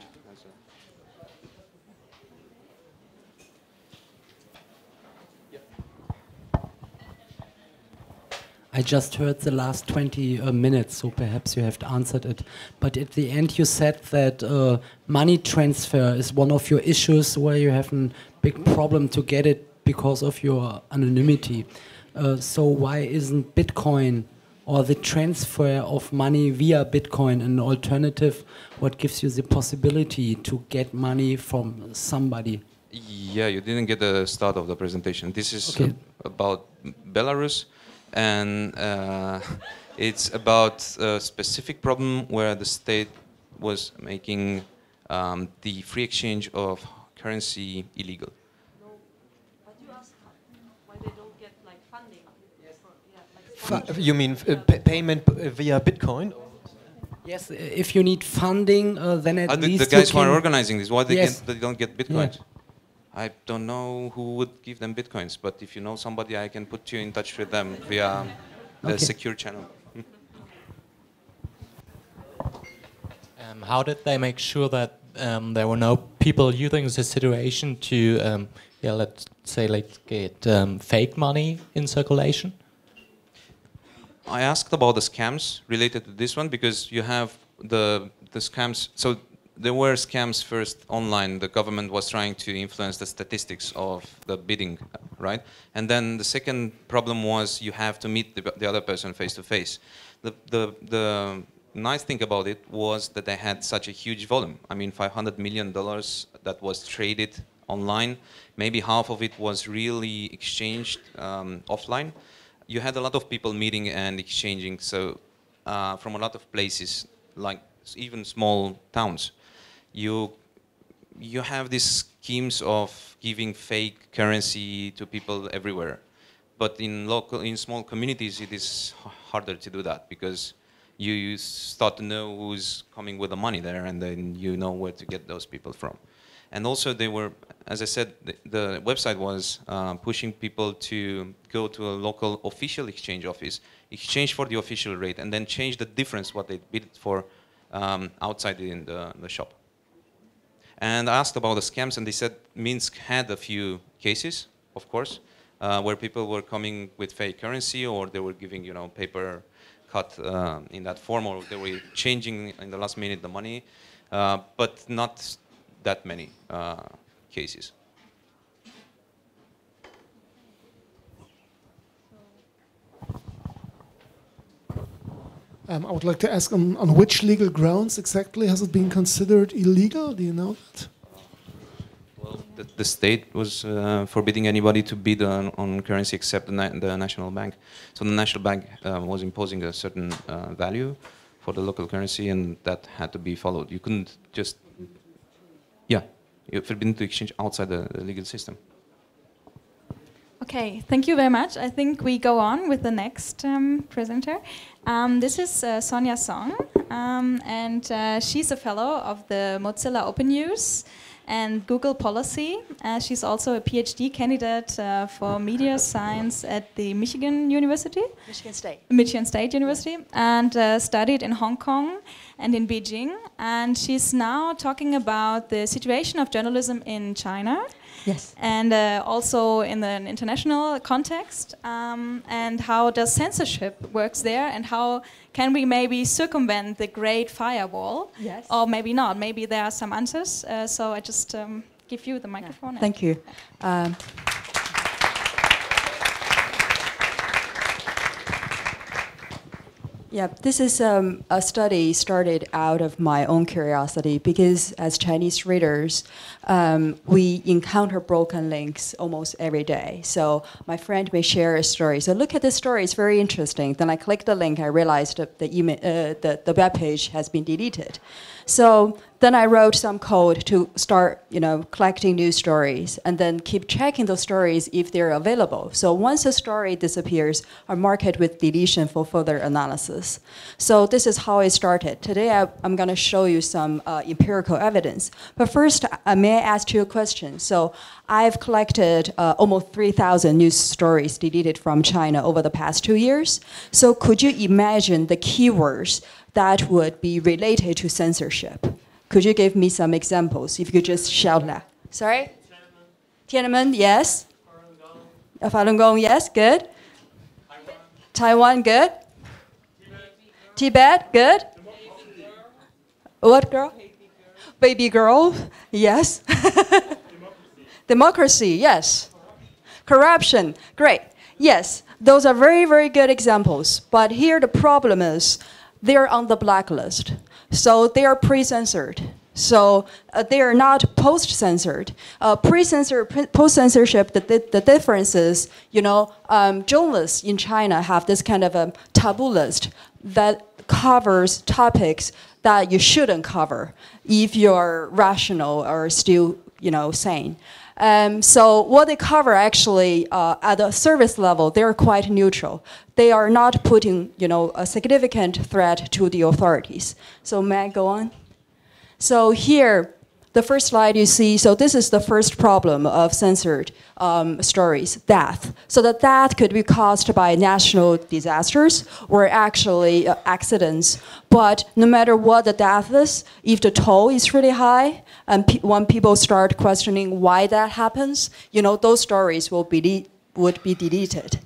I just heard the last 20 minutes, so perhaps you have answered it. But at the end you said that money transfer is one of your issues where you have a big problem to get it because of your anonymity. So why isn't Bitcoin or the transfer of money via Bitcoin an alternative? What gives you the possibility to get money from somebody? Yeah, you didn't get the start of the presentation. This is about Belarus. And it's about a specific problem where the state was making the free exchange of currency illegal. No, but you asked why they don't get like funding. Yes. You mean payment via Bitcoin? Yes, if you need funding, then at least the guys who are organizing this, why they don't get Bitcoins? Yeah. I don't know who would give them Bitcoins, but if you know somebody, I can put you in touch with them via the secure channel. How did they make sure that there were no people using the situation to, let's say, get fake money in circulation? I asked about the scams related to this one, because you have the scams. So there were scams first online. The government was trying to influence the statistics of the bidding, right? And then the second problem was you have to meet the other person face to face. The nice thing about it was that they had such a huge volume. I mean, $500 million that was traded online. Maybe half of it was really exchanged offline. You had a lot of people meeting and exchanging, so from a lot of places, like even small towns. You have these schemes of giving fake currency to people everywhere, but in small communities it is harder to do that, because you start to know who's coming with the money there, and then you know where to get those people from. And also they were, as I said, the website was pushing people to go to a local official exchange office, exchange for the official rate, and then change the difference what they bid for outside in the shop. And I asked about the scams, and they said Minsk had a few cases, of course, where people were coming with fake currency, or they were giving, paper cut in that form, or they were changing in the last minute the money, but not that many cases. I would like to ask on which legal grounds exactly has it been considered illegal? Do you know that? Well, the state was forbidding anybody to bid on currency except the national bank. So the national bank was imposing a certain value for the local currency, and that had to be followed. You couldn't just, you're forbidden to exchange outside the legal system. Okay, thank you very much. I think we go on with the next presenter. This is Sonya Song, and she's a fellow of the Mozilla Open Use and Google Policy. She's also a PhD candidate for media science at the Michigan State University, and studied in Hong Kong and in Beijing. And she's now talking about the situation of journalism in China. Yes. And also in an international context, and how does censorship works there, and how can we maybe circumvent the Great Firewall? Yes. Or maybe not. Maybe there are some answers. So I just give you the microphone. Yeah. Thank you. Yeah, this is a study started out of my own curiosity, because as Chinese readers, we encounter broken links almost every day. So my friend may share a story. So look at this story, it's very interesting. Then I click the link, I realized that the web page has been deleted. So Then I wrote some code to start, collecting news stories and then keep checking those stories if they're available. So once a story disappears, I mark it with deletion for further analysis. So this is how it started. Today I'm going to show you some empirical evidence. But first, may I ask you a question? So I've collected almost 3,000 news stories deleted from China over the past 2 years. So could you imagine the keywords that would be related to censorship? Could you give me some examples? If you could just shout that. Sorry? Tiananmen, yes. Falun Gong, yes, good. Taiwan, good. Tibet, good. What girl? Baby girl, yes. Democracy, yes. Corruption, great. Yes, those are very, very good examples. But here the problem is they're on the blacklist. So they are pre-censored. So they are not post-censored. Post-censorship, the difference is, journalists in China have this kind of a taboo list that covers topics that you shouldn't cover if you're rational or still, sane. So what they cover actually at a service level, they're quite neutral. They are not putting, a significant threat to the authorities. So may I go on? So here, the first slide you see, so this is the first problem of censored stories, death. So the death could be caused by national disasters or actually accidents. But no matter what the death is, if the toll is really high, and when people start questioning why that happens, those stories would be deleted.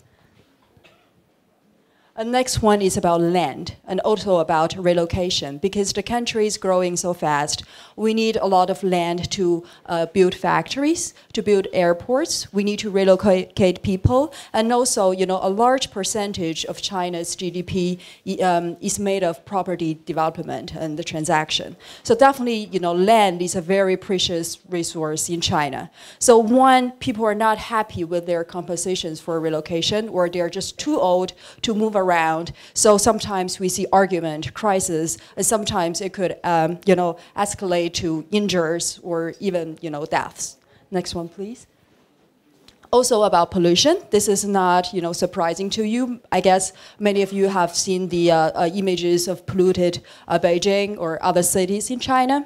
The next one is about land and also about relocation. Because the country is growing so fast, we need a lot of land to build factories, to build airports. We need to relocate people. And also, a large percentage of China's GDP is made of property development and the transaction. So definitely, land is a very precious resource in China. So one, people are not happy with their compensations for relocation, or they're just too old to move around. So sometimes we see argument, crisis, and sometimes it could, escalate to injuries or even, deaths. Next one, please. Also about pollution. This is not, surprising to you. I guess many of you have seen the images of polluted Beijing or other cities in China.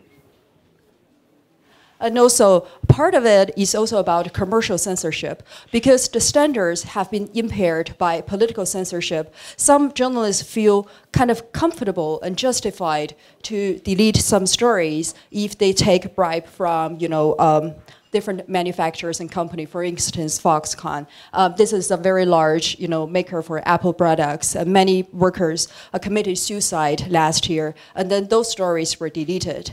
And also, part of it is also about commercial censorship. Because the standards have been impaired by political censorship, some journalists feel kind of comfortable and justified to delete some stories if they take bribe from, different manufacturers and companies. For instance, Foxconn. This is a very large, maker for Apple products. Many workers committed suicide last year, and then those stories were deleted.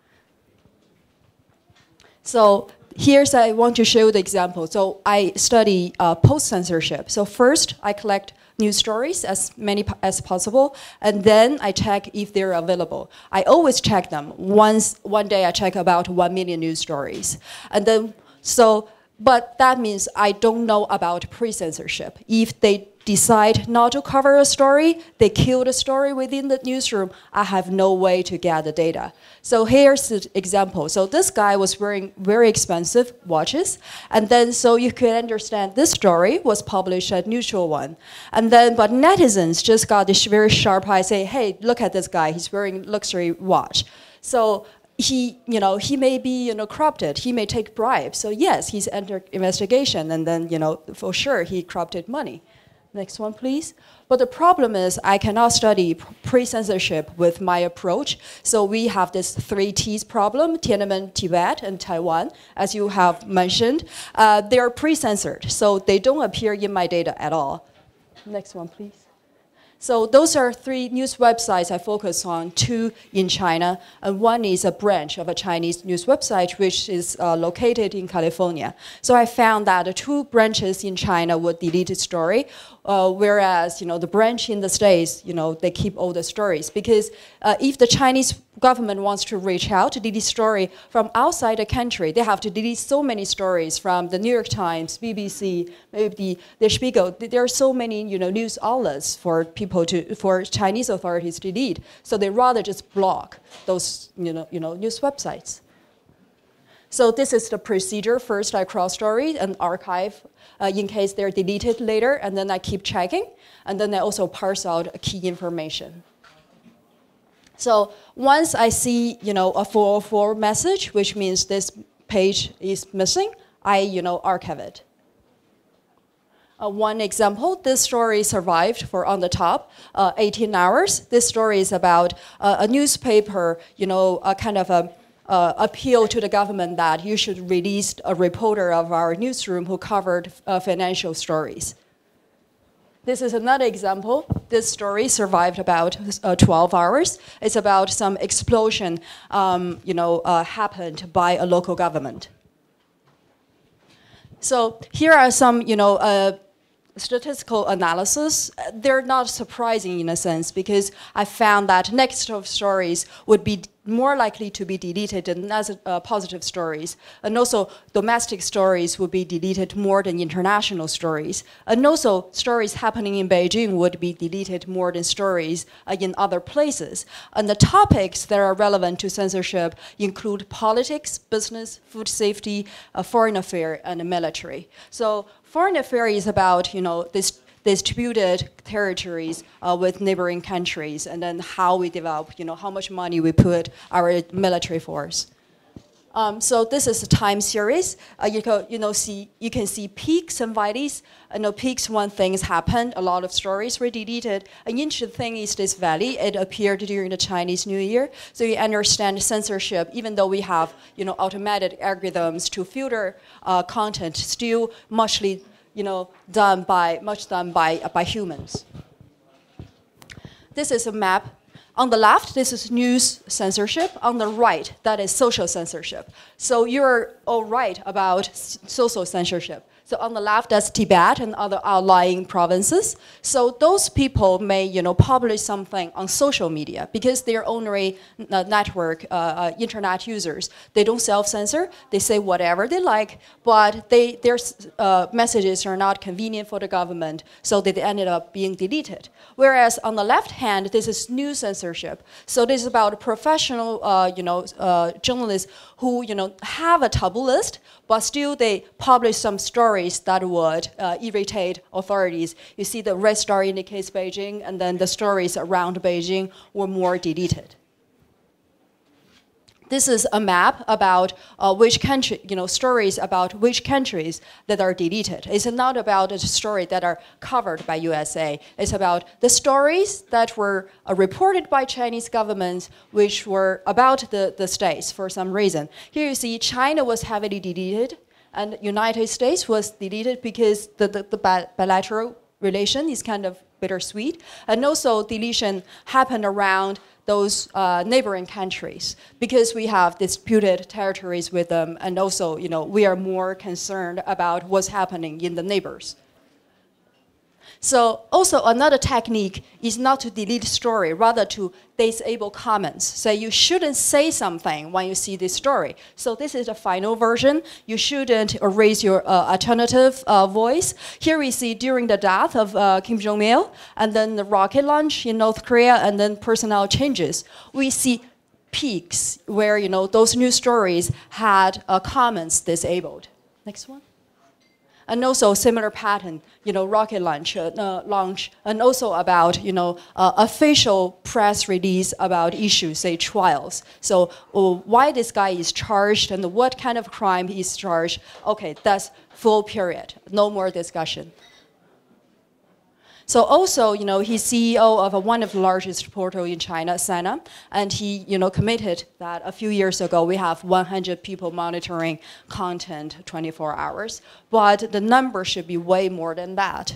So I want to show the example. So I study post-censorship. So first, I collect news stories, as many as possible, and then I check if they're available. I always check them. One day I check about 1 million news stories. And then, but that means I don't know about pre-censorship. If they decide not to cover a story, they kill the story within the newsroom, I have no way to get the data. So here's the example. So this guy was wearing very expensive watches, and then so you could understand this story was published at Neutral One. And then, but netizens just got this very sharp eye, say, hey, look at this guy, he's wearing luxury watch. So he may be, corrupted. He may take bribes. So yes, he's under investigation, and then, for sure he corrupted money. Next one, please. But the problem is I cannot study pre-censorship with my approach. So we have this 3 T's problem, Tiananmen, Tibet, and Taiwan, as you have mentioned. They are pre-censored, so they don't appear in my data at all. Next one, please. So those are 3 news websites I focus on, 2 in China, and 1 is a branch of a Chinese news website which is located in California. So I found that the 2 branches in China would delete a story, whereas the branch in the States, they keep all the stories. Because if the Chinese government wants to reach out to delete story from outside the country, they have to delete so many stories from the New York Times, BBC, maybe the Spiegel. There are so many, news outlets for for Chinese authorities to delete. So they rather just block those, news websites. So this is the procedure. First, I cross story and archive in case they're deleted later, and then I keep checking, and then I also parse out key information. So once I see, a 404 message, which means this page is missing, I, archive it. One example, this story survived for on the top 18 hours. This story is about a newspaper, a kind of a appeal to the government that you should release a reporter of our newsroom who covered financial stories. This is another example. This story survived about 12 hours. It's about some explosion, happened by a local government. So here are some, statistical analysis. They're not surprising in a sense because I found that negative stories would be more likely to be deleted than positive stories. And also domestic stories would be deleted more than international stories. And also stories happening in Beijing would be deleted more than stories in other places. And the topics that are relevant to censorship include politics, business, food safety, foreign affairs, and military. So foreign affairs is about, this distributed territories with neighboring countries, and then how we develop, how much money we put our military force. So this is a time series. You can see peaks and valleys. Peaks when things happened, a lot of stories were deleted. An interesting thing is this valley. It appeared during the Chinese New Year. So you understand censorship, even though we have automated algorithms to filter content, still much done by humans. This is a map. On the left, this is news censorship. On the right, that is social censorship. So you're all right about social censorship. So on the left, that's Tibet and other outlying provinces. So those people may, publish something on social media because they're only network, internet users. They don't self-censor. They say whatever they like, but their messages are not convenient for the government, so they ended up being deleted. Whereas on the left hand, this is news censorship. So this is about professional, journalists who, have a taboo list, but still they publish some stories that would irritate authorities. You see the red star indicates Beijing, and then the stories around Beijing were more deleted. This is a map about which country, stories about which countries that are deleted. It's not about the stories that are covered by USA. It's about the stories that were reported by Chinese governments, which were about the states for some reason. Here you see China was heavily deleted, and United States was deleted because the bilateral relation is kind of bittersweet. And also deletion happened around those neighboring countries because we have disputed territories with them, and also we are more concerned about what's happening in the neighbors. So also another technique is not to delete story, rather to disable comments. Say you shouldn't say something when you see this story. So this is the final version. You shouldn't erase your alternative voice. Here we see during the death of Kim Jong-il, and then the rocket launch in North Korea, and then personnel changes. We see peaks where those news stories had comments disabled. Next one. And also similar pattern, rocket launch, and also about, official press release about issues, say trials. So why this guy is charged and what kind of crime he's charged. Okay, that's full period, no more discussion. So also, he's CEO of one of the largest portals in China, Sana, and he, committed that a few years ago we have 100 people monitoring content 24 hours, but the number should be way more than that.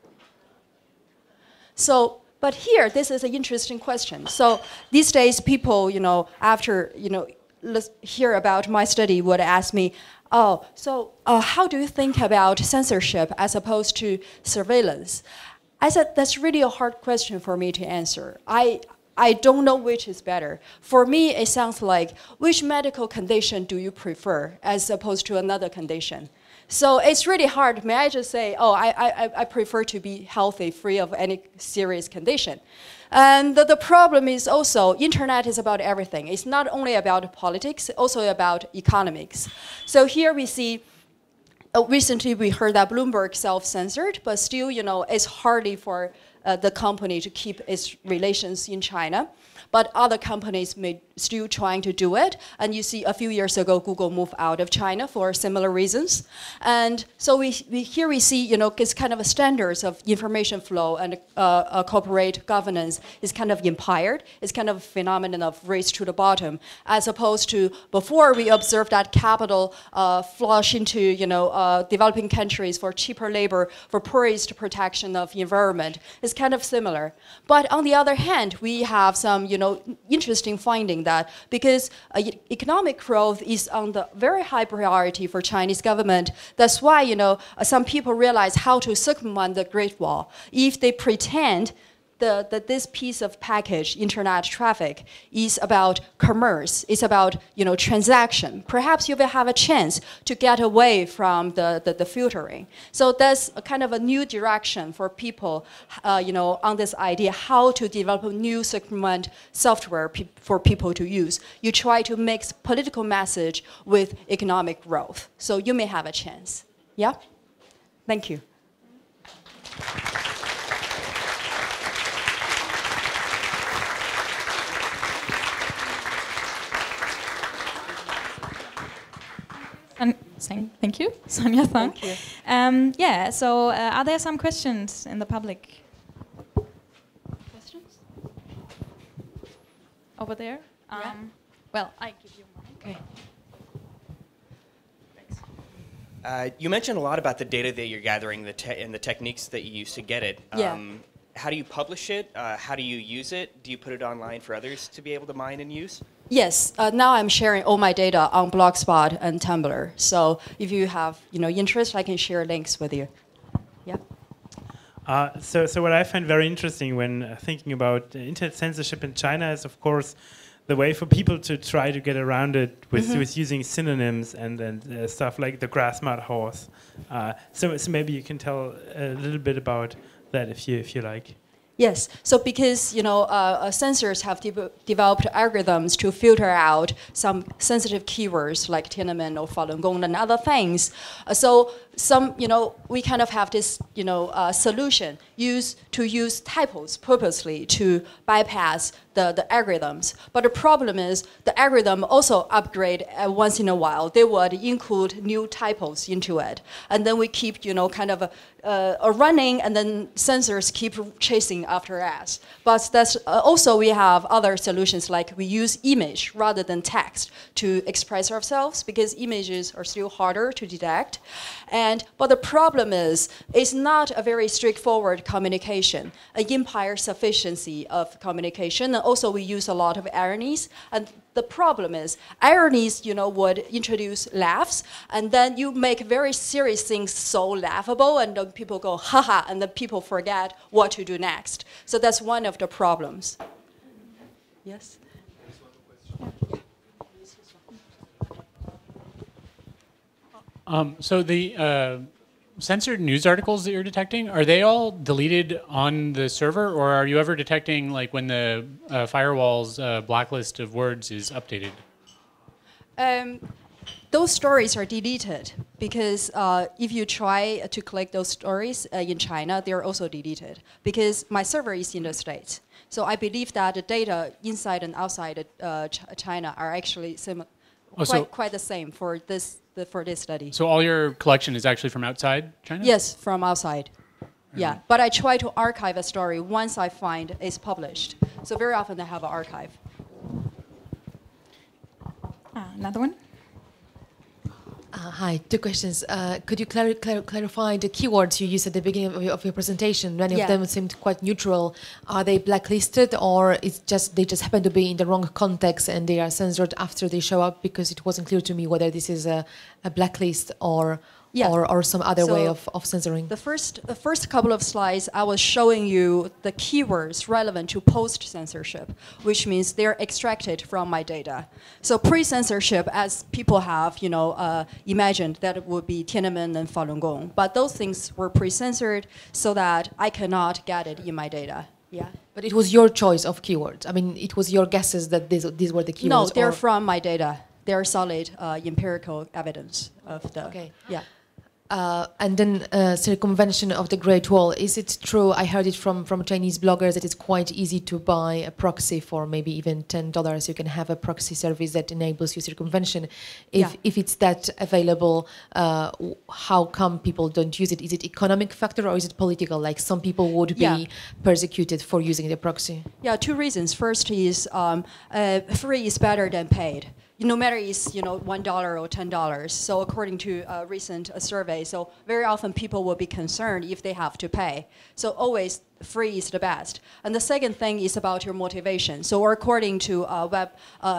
So, but here, this is an interesting question. So these days, people, after, hear about my study would ask me, oh, so how do you think about censorship as opposed to surveillance? I said, that's really a hard question for me to answer. I don't know which is better. For me, it sounds like, which medical condition do you prefer as opposed to another condition? So it's really hard. May I just say, oh, I prefer to be healthy, free of any serious condition. And the problem is also, internet is about everything. It's not only about politics, also about economics. So here we see, recently we heard that Bloomberg self-censored, but still, you know, it's hardly for the company to keep its relations in China. But other companies may still trying to do it. And you see a few years ago, Google moved out of China for similar reasons. And so here we see, you know, it's kind of a standards of information flow and corporate governance is kind of impaired. It's kind of a phenomenon of race to the bottom, as opposed to before we observed that capital flush into, you know, developing countries for cheaper labor, for poorest protection of the environment. It's kind of similar. But on the other hand, we have some, you know, interesting finding that because economic growth is on the very high priority for Chinese government. That's why, you know, some people realize how to circumvent the Great Wall. If they pretend that this piece of package, internet traffic, is about commerce, it's about, you know, transaction, perhaps you will have a chance to get away from the filtering. So that's a kind of a new direction for people, you know, on this idea how to develop a new circumvent software for people to use. You try to mix political message with economic growth. So you may have a chance. Yeah? Thank you. Thank you, Sonya. Thank you. Yeah, so are there some questions in the public? Questions? Over there? Yeah. Well, I give you mine. Okay. Thanks. You mentioned a lot about the data that you're gathering and the techniques that you use to get it. Yeah. How do you publish it? How do you use it? Do you put it online for others to be able to mine and use? Yes, now I'm sharing all my data on Blogspot and Tumblr. So if you have, you know, interest, I can share links with you. Yeah. So what I find very interesting when thinking about internet censorship in China is, of course, the way for people to try to get around it with using synonyms and stuff like the grass mud horse. So maybe you can tell a little bit about that if you like. Yes, so because, you know, censors have developed algorithms to filter out some sensitive keywords like Tiananmen or Falun Gong and other things. So some, you know, we kind of have this, you know, solution to use typos purposely to bypass the algorithms. But the problem is the algorithm also upgrade once in a while. They would include new typos into it. And then we keep, you know, kind of a running, and then censors keep chasing after us. But that's also we have other solutions, like we use image rather than text to express ourselves, because images are still harder to detect. But the problem is, it's not a very straightforward communication, an impaired sufficiency of communication. And also we use a lot of ironies. And the problem is, ironies, you know, would introduce laughs, and then you make very serious things so laughable, and then people go, haha, and then people forget what to do next. So that's one of the problems. Yes? So the censored news articles that you're detecting, are they all deleted on the server, or are you ever detecting like when the firewall's blacklist of words is updated? Those stories are deleted because if you try to collect those stories in China, they're also deleted because my server is in the States. So I believe that the data inside and outside China are actually quite the same for this study. So all your collection is actually from outside China? Yes, from outside. Yeah, but I try to archive a story once I find it's published. So very often I have an archive. Another one? Hi, two questions. Could you clarify the keywords you used at the beginning of your presentation? Many of them seemed quite neutral. Are they blacklisted, or they just happen to be in the wrong context and they are censored after they show up? Because it wasn't clear to me whether this is a blacklist or Yeah. or some other So way of censoring? The first couple of slides, I was showing you the keywords relevant to post-censorship, which means they're extracted from my data. So pre-censorship, as people have, imagined that it would be Tiananmen and Falun Gong, but those things were pre-censored so that I cannot get it in my data. Yeah. But it was your choice of keywords. I mean, it was your guesses that these were the keywords. No, they're from my data. They're solid empirical evidence of the. Okay. Yeah. And then circumvention of the Great Wall. Is it true? I heard it from Chinese bloggers that it's quite easy to buy a proxy for maybe even $10. You can have a proxy service that enables you circumvention. If it's that available, how come people don't use it? Is it economic factor or is it political? Like some people would be persecuted for using the proxy. Yeah, two reasons. First is free is better than paid. No matter it's $1 or $10. So according to a recent survey, so very often people will be concerned if they have to pay. So always free is the best. And the second thing is about your motivation. So according to web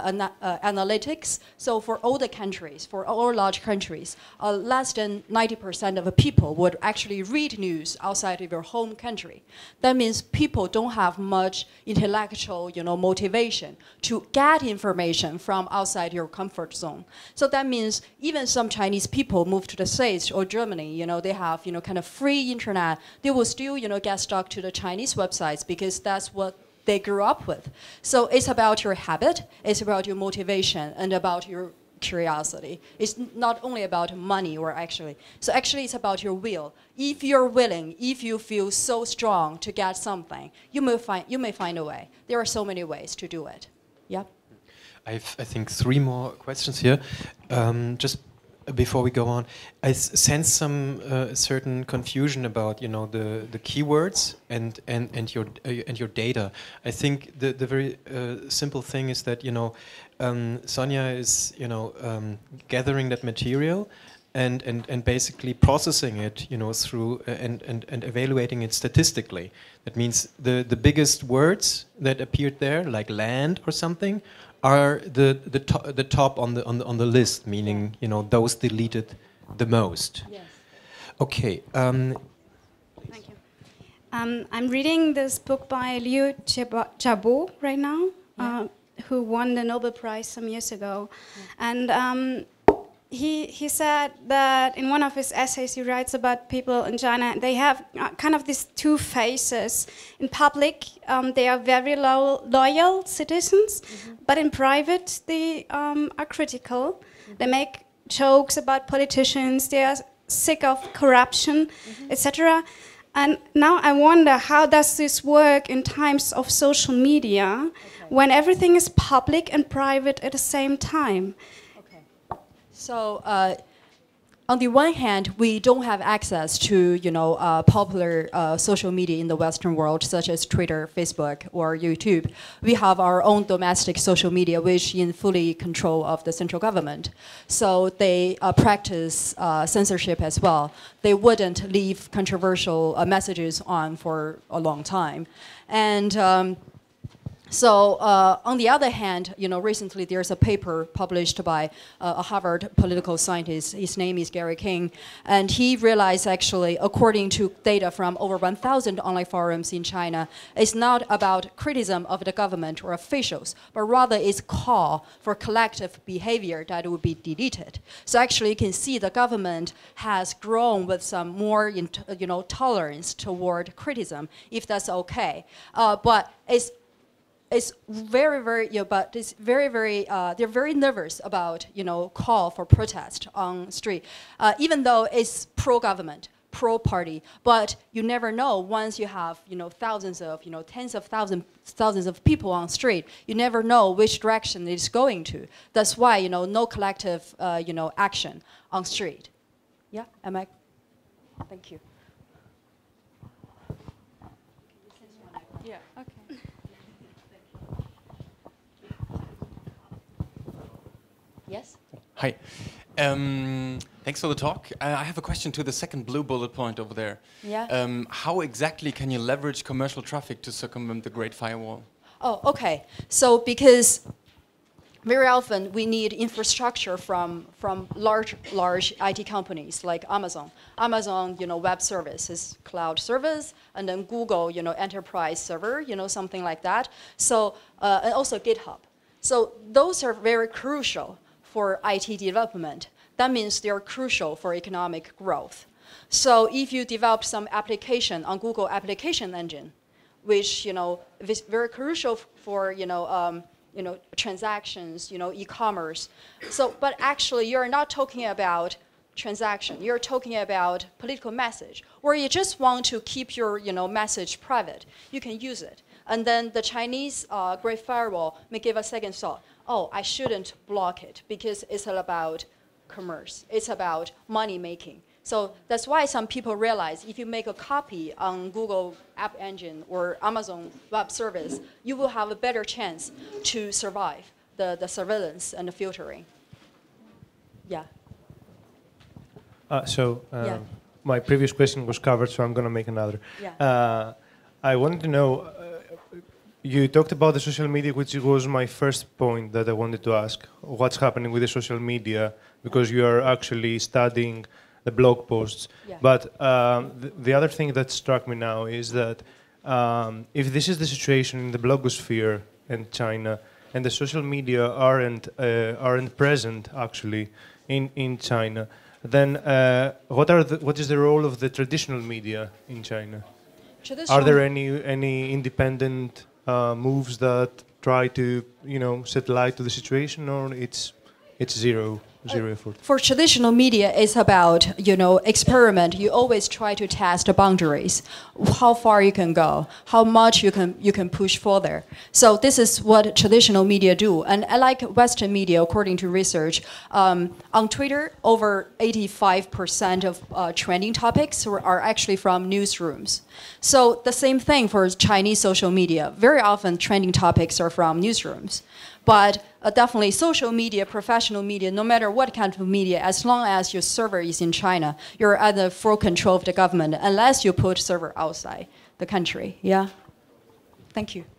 analytics, so for all the countries, for all large countries, less than 90% of the people would actually read news outside of your home country. That means people don't have much intellectual, motivation to get information from outside your comfort zone. So that means even some Chinese people move to the States or Germany, they have, kind of free internet. They will still, get stuck to the Chinese websites because that's what they grew up with. So it's about your habit, it's about your motivation, and about your curiosity. It's not only about money so actually it's about your will. If you're willing, if you feel so strong to get something, you may find a way. There are so many ways to do it. Yeah. I think 3 more questions here. Just before we go on, I sense some certain confusion about the keywords and your data. I think the very simple thing is that Sonya is gathering that material and basically processing it through and evaluating it statistically. That means the biggest words that appeared there, like land or something, are the top on the list, meaning those deleted the most. Yes. Okay. Thank you. I'm reading this book by Liu Xiaobo right now, who won the Nobel Prize some years ago, and he said that in one of his essays he writes about people in China. They have kind of these two phases. In public, they are very loyal citizens, but in private, they are critical. They make jokes about politicians. They are sick of corruption, etc. And now I wonder, how does this work in times of social media when everything is public and private at the same time? So on the one hand, we don't have access to popular social media in the Western world, such as Twitter, Facebook, or YouTube. We have our own domestic social media, which in fully control of the central government. So they practice censorship as well. They wouldn't leave controversial messages on for a long time. And so on the other hand, recently there's a paper published by a Harvard political scientist. His name is Gary King, and he realized actually, according to data from over 1,000 online forums in China, it's not about criticism of the government or officials, but rather it's call for collective behavior that would be deleted. So actually, you can see the government has grown with some more, tolerance toward criticism, if that's okay. But it's very, very, but it's very, very, they're very nervous about, call for protest on street, even though it's pro-government, pro-party. But you never know, once you have, thousands of, tens of thousands of people on street, you never know which direction it's going to. That's why, no collective, action on street. Yeah, thank you. Yeah, okay. Yes? Hi. Thanks for the talk. I have a question to the second blue bullet point over there. Yeah. How exactly can you leverage commercial traffic to circumvent the Great Firewall? Oh, okay. So because very often we need infrastructure from large IT companies like Amazon. Amazon, web service is cloud service, and then Google, enterprise server, something like that. So and also GitHub. So those are very crucial for IT development. That means they are crucial for economic growth. So if you develop some application on Google Application Engine, which is very crucial for transactions, e-commerce. So, but actually, you're not talking about transaction. You're talking about political message, or you just want to keep your message private. You can use it, and then the Chinese Great Firewall may give a second thought. Oh, I shouldn't block it because it's all about commerce. It's about money making. So that's why some people realize if you make a copy on Google App Engine or Amazon Web Service, you will have a better chance to survive the surveillance and the filtering. Yeah. My previous question was covered, so I'm going to make another. Yeah. I wanted to know, you talked about the social media, which was my first point that I wanted to ask. What's happening with the social media? Because you are actually studying the blog posts. Yeah. But the other thing that struck me now is that if this is the situation in the blogosphere in China, and the social media aren't present actually in China, then what is the role of the traditional media in China? Are there any independent moves that try to set light to the situation, or it's zero effort? For traditional media, it's about experiment. You always try to test the boundaries, how far you can go, how much you can push further. So this is what traditional media do. And like Western media, according to research, on Twitter, over 85% of trending topics are actually from newsrooms. So the same thing for Chinese social media. Very often, trending topics are from newsrooms. But definitely social media, professional media, no matter what kind of media, as long as your server is in China, you're under full control of the government, unless you put server outside the country. Yeah? Thank you.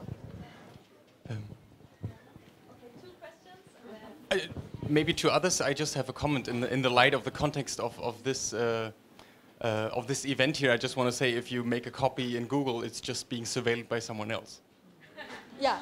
Maybe to others, I just have a comment in the light of the context of this event here. I just want to say, if you make a copy in Google, it's just being surveilled by someone else. Yeah.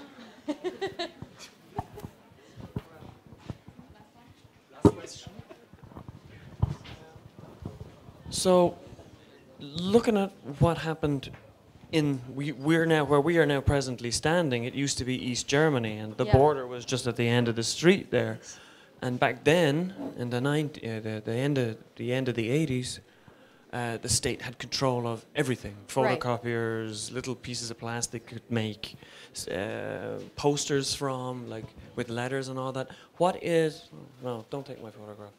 So, looking at what happened where we are now presently standing, it used to be East Germany, and the border was just at the end of the street there. And back then, in the end of the 80s, the state had control of everything. Photocopiers, little pieces of plastic could make posters from, like with letters and all that. No, don't take my photograph.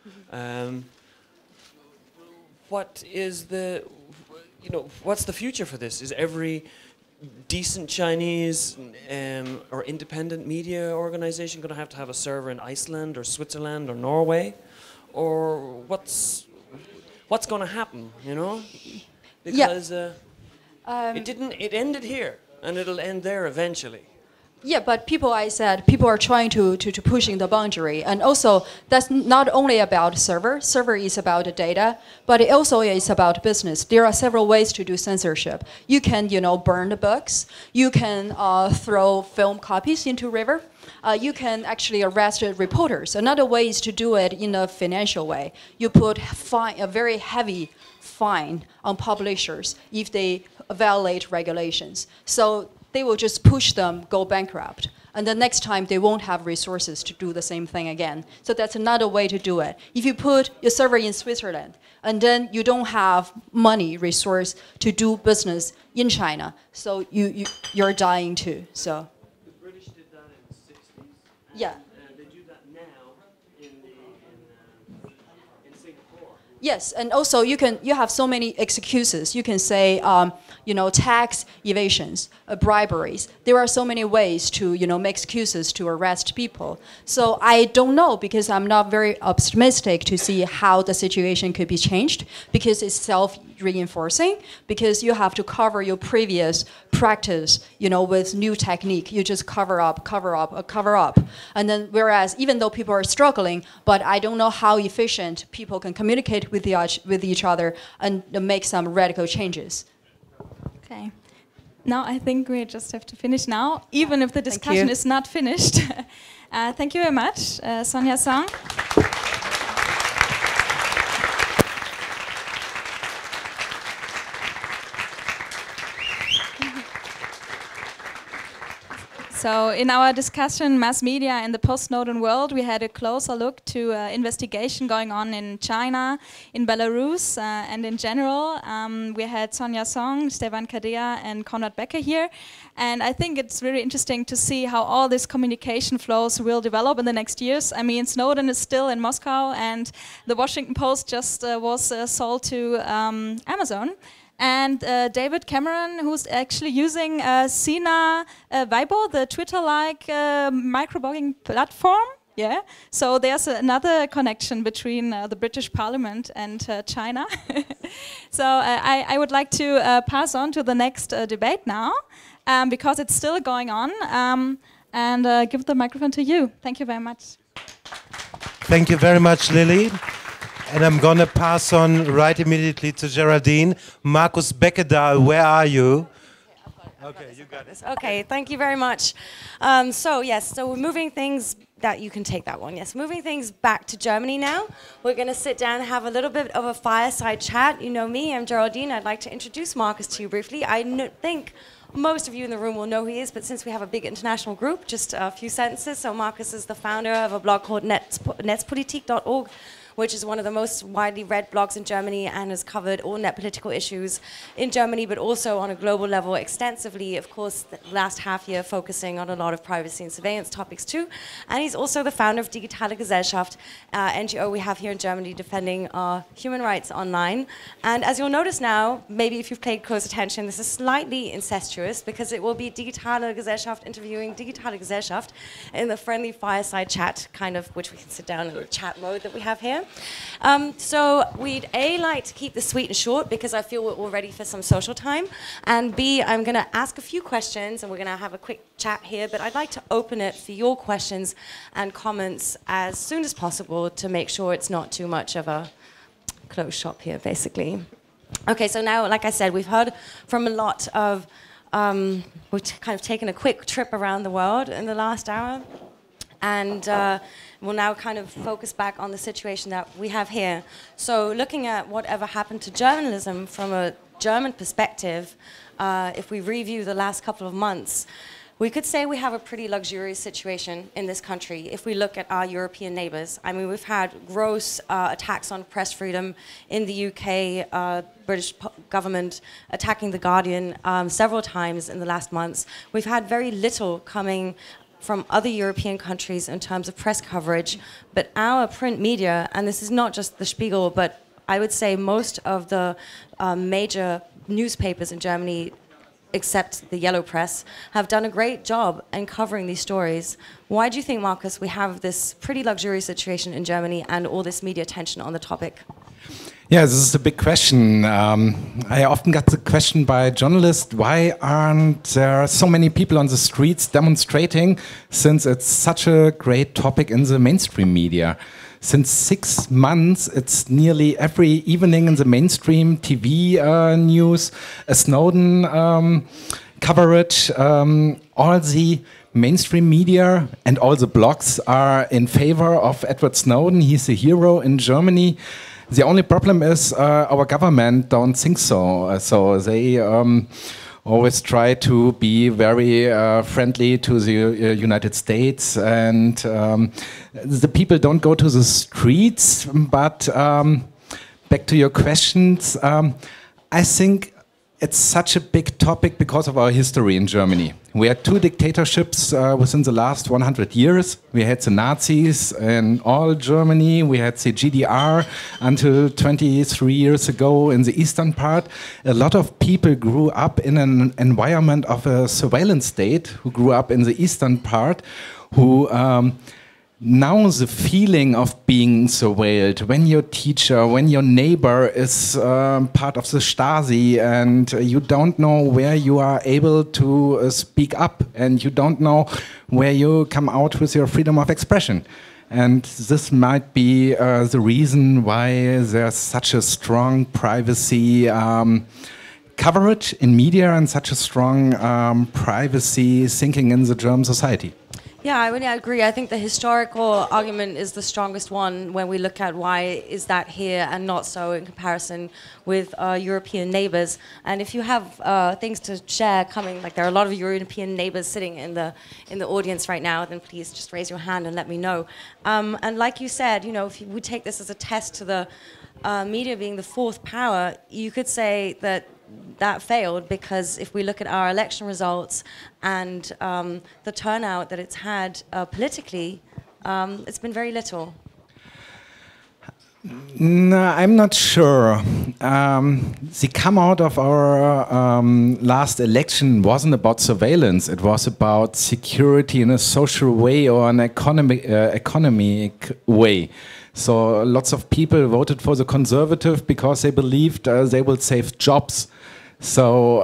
What is what's the future for this? Is every decent Chinese or independent media organization going to have a server in Iceland or Switzerland or Norway? Or what's going to happen, Because it ended here, and it'll end there eventually. Yeah, but people are trying to pushing the boundary. And also, that's not only about server. Server is about the data, but it also is about business. There are several ways to do censorship. You can, burn the books. You can throw film copies into river. You can actually arrest reporters. Another way is to do it in a financial way. You put a very heavy fine on publishers if they violate regulations. So they will just push them go bankrupt. And the next time they won't have resources to do the same thing again. So that's another way to do it. If you put your server in Switzerland, and then you don't have money, resource to do business in China, so you're dying too. So. The British did that in the 60s. Yeah. They do that now in Singapore. Yes, and also you have so many excuses. You can say tax evasions, briberies. There are so many ways to, make excuses to arrest people. So I don't know, because I'm not very optimistic to see how the situation could be changed, because it's self-reinforcing, because you have to cover your previous practice, with new technique. You just cover up, cover up, cover up. And then, whereas even though people are struggling, but I don't know how efficient people can communicate with each other and make some radical changes. Okay. Now I think we just have to finish now, even if the discussion is not finished. Thank you very much, Sonya Song. So in our discussion, mass media in the post-Snowden world, we had a closer look to investigation going on in China, in Belarus, and in general. We had Sonya Song, Stefan Candea, and Konrad Becker here. And I think it's really interesting to see how all these communication flows will develop in the next years. I mean, Snowden is still in Moscow, and the Washington Post just was sold to Amazon. And David Cameron, who's actually using Sina Weibo, the Twitter-like microblogging platform. Yeah, so there's another connection between the British Parliament and China. So I would like to pass on to the next debate now, because it's still going on, and give the microphone to you. Thank you very much. Thank you very much, Lili. And I'm going to pass on right immediately to Geraldine. Markus Beckedahl, where are you? Okay, you got it. Okay, thank you very much. So we're moving things, that you can take that one. Yes, moving things back to Germany now. We're going to sit down and have a little bit of a fireside chat. You know me, I'm Geraldine. I'd like to introduce Markus to you briefly. I think most of you in the room will know who he is, but since we have a big international group, just a few sentences. So Markus is the founder of a blog called netzpolitik.org, which is one of the most widely read blogs in Germany and has covered all net political issues in Germany, but also on a global level extensively. Of course, the last half year focusing on a lot of privacy and surveillance topics too. And he's also the founder of Digitale Gesellschaft, NGO we have here in Germany defending our human rights online. And as you'll notice now, maybe if you've paid close attention, this is slightly incestuous because it will be Digitale Gesellschaft interviewing Digitale Gesellschaft in the friendly fireside chat, kind of, which we can sit down in the chat mode that we have here. So we'd like to keep this sweet and short because I feel we're all ready for some social time, and B, I'm going to ask a few questions and we're going to have a quick chat here, but I'd like to open it for your questions and comments as soon as possible to make sure it's not too much of a closed shop here, basically. Okay, so now, like I said, we've heard from a lot of, we've kind of taken a quick trip around the world in the last hour, and we'll now kind of focus back on the situation that we have here. So looking at whatever happened to journalism from a German perspective, if we review the last couple of months, we could say we have a pretty luxurious situation in this country if we look at our European neighbors. I mean, we've had gross attacks on press freedom in the UK, British government attacking The Guardian several times in the last months. We've had very little coming from other European countries in terms of press coverage, but our print media, and this is not just the Spiegel, but I would say most of the major newspapers in Germany, except the yellow press, have done a great job in covering these stories. Why do you think, Markus, we have this pretty luxurious situation in Germany and all this media attention on the topic? Yeah, this is a big question. I often get the question by journalists, why aren't there so many people on the streets demonstrating, since it's such a great topic in the mainstream media? Since 6 months, it's nearly every evening in the mainstream TV news, a Snowden coverage, all the mainstream media and all the blogs are in favor of Edward Snowden. He's a hero in Germany. The only problem is our government don't think so. So they always try to be very friendly to the United States, and the people don't go to the streets. But back to your questions, I think it's such a big topic because of our history in Germany. We had two dictatorships within the last 100 years. We had the Nazis in all Germany. We had the GDR until 23 years ago in the eastern part. A lot of people grew up in an environment of a surveillance state, who grew up in the eastern part, who now the feeling of being surveilled, when your teacher, when your neighbor is part of the Stasi and you don't know where you are able to speak up and you don't know where you come out with your freedom of expression. And this might be the reason why there's such a strong privacy coverage in media and such a strong privacy thinking in the German society. Yeah, I really agree. I think the historical argument is the strongest one when we look at why is that here and not so in comparison with European neighbors. And if you have things to share coming, like there are a lot of European neighbors sitting in the audience right now, then please just raise your hand and let me know. And like you said, you know, if we take this as a test to the media being the fourth power, you could say that failed, because if we look at our election results and the turnout that it's had politically, it's been very little. No, I'm not sure. The come out of our last election wasn't about surveillance. It was about security in a social way or an economic way. So lots of people voted for the Conservative because they believed they will save jobs. So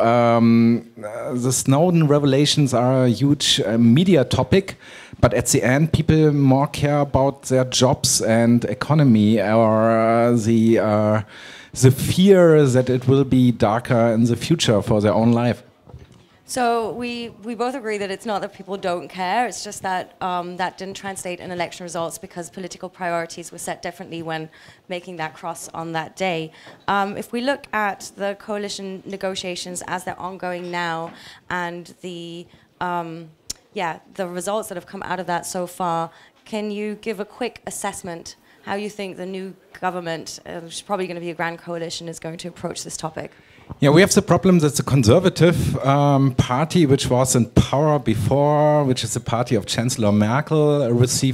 the Snowden revelations are a huge media topic, but at the end people more care about their jobs and economy, or the fear that it will be darker in the future for their own life. So we both agree that it's not that people don't care, it's just that that didn't translate in election results because political priorities were set differently when making that cross on that day. If we look at the coalition negotiations as they're ongoing now and the results that have come out of that so far, can you give a quick assessment how you think the new government, which is probably going to be a grand coalition, is going to approach this topic? Yeah, we have the problem that the Conservative Party, which was in power before, which is the party of Chancellor Merkel, received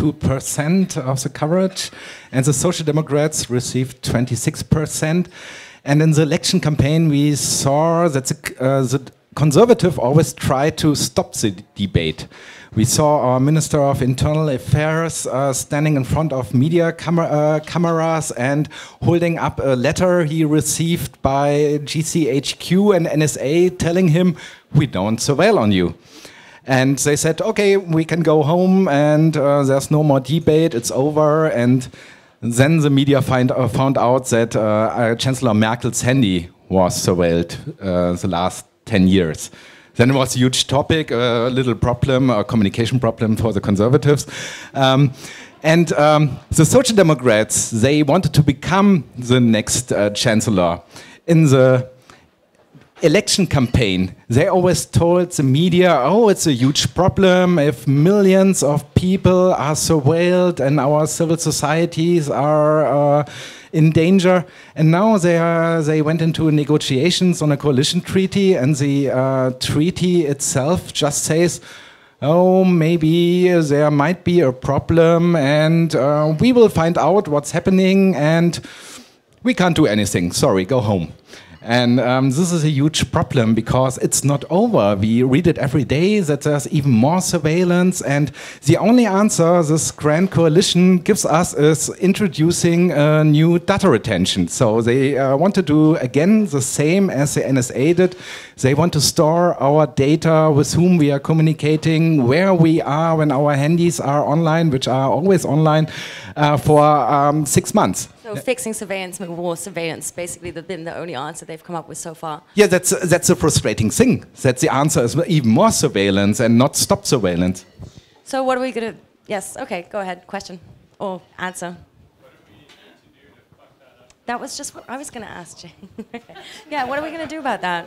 42% of the coverage, and the Social Democrats received 26%. And in the election campaign, we saw that the Conservative always tried to stop the debate. We saw our Minister of Internal Affairs standing in front of media cameras and holding up a letter he received by GCHQ and NSA telling him, we don't surveil on you. And they said, okay, we can go home and there's no more debate, it's over. And then the media found out that Chancellor Merkel's handy was surveilled the last 10 years. Then it was a huge topic, a little problem, a communication problem for the Conservatives. And the Social Democrats, they wanted to become the next chancellor. In the election campaign, they always told the media, oh, it's a huge problem if millions of people are surveilled and our civil societies are in danger. And now they went into negotiations on a coalition treaty, and the treaty itself just says, oh, maybe there might be a problem, and we will find out what's happening, and we can't do anything. Sorry, go home. And this is a huge problem because it's not over. We read it every day that there's even more surveillance, and the only answer this grand coalition gives us is introducing a new data retention. So they want to do again the same as the NSA did. They want to store our data, with whom we are communicating, where we are when our handies are online, which are always online, for 6 months. So fixing surveillance, more surveillance, basically been the only answer they've come up with so far. Yeah, that's a frustrating thing. That the answer is even more surveillance and not stop surveillance. So what are we going to... Yes, okay, go ahead. Question or answer. That was just what I was going to ask, Jay. Yeah, what are we going to do about that?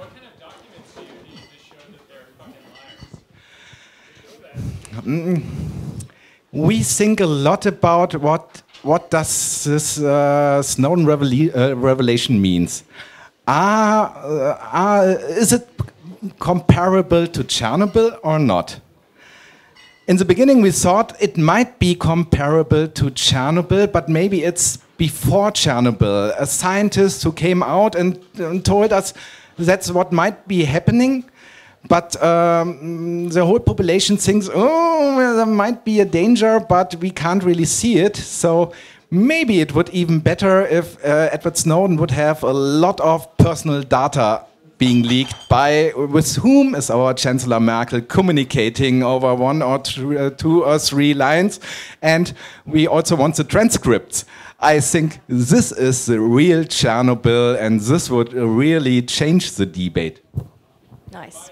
We think a lot about what does this Snowden revelation means. is it comparable to Chernobyl or not? In the beginning, we thought it might be comparable to Chernobyl, but maybe it's before Chernobyl. A scientist who came out and told us that's what might be happening. But the whole population thinks, oh, well, there might be a danger, but we can't really see it. So maybe it would even better if Edward Snowden would have a lot of personal data being leaked by with whom is our Chancellor Merkel communicating over one or two or three lines. And we also want the transcripts. I think this is the real Chernobyl, and this would really change the debate. Nice.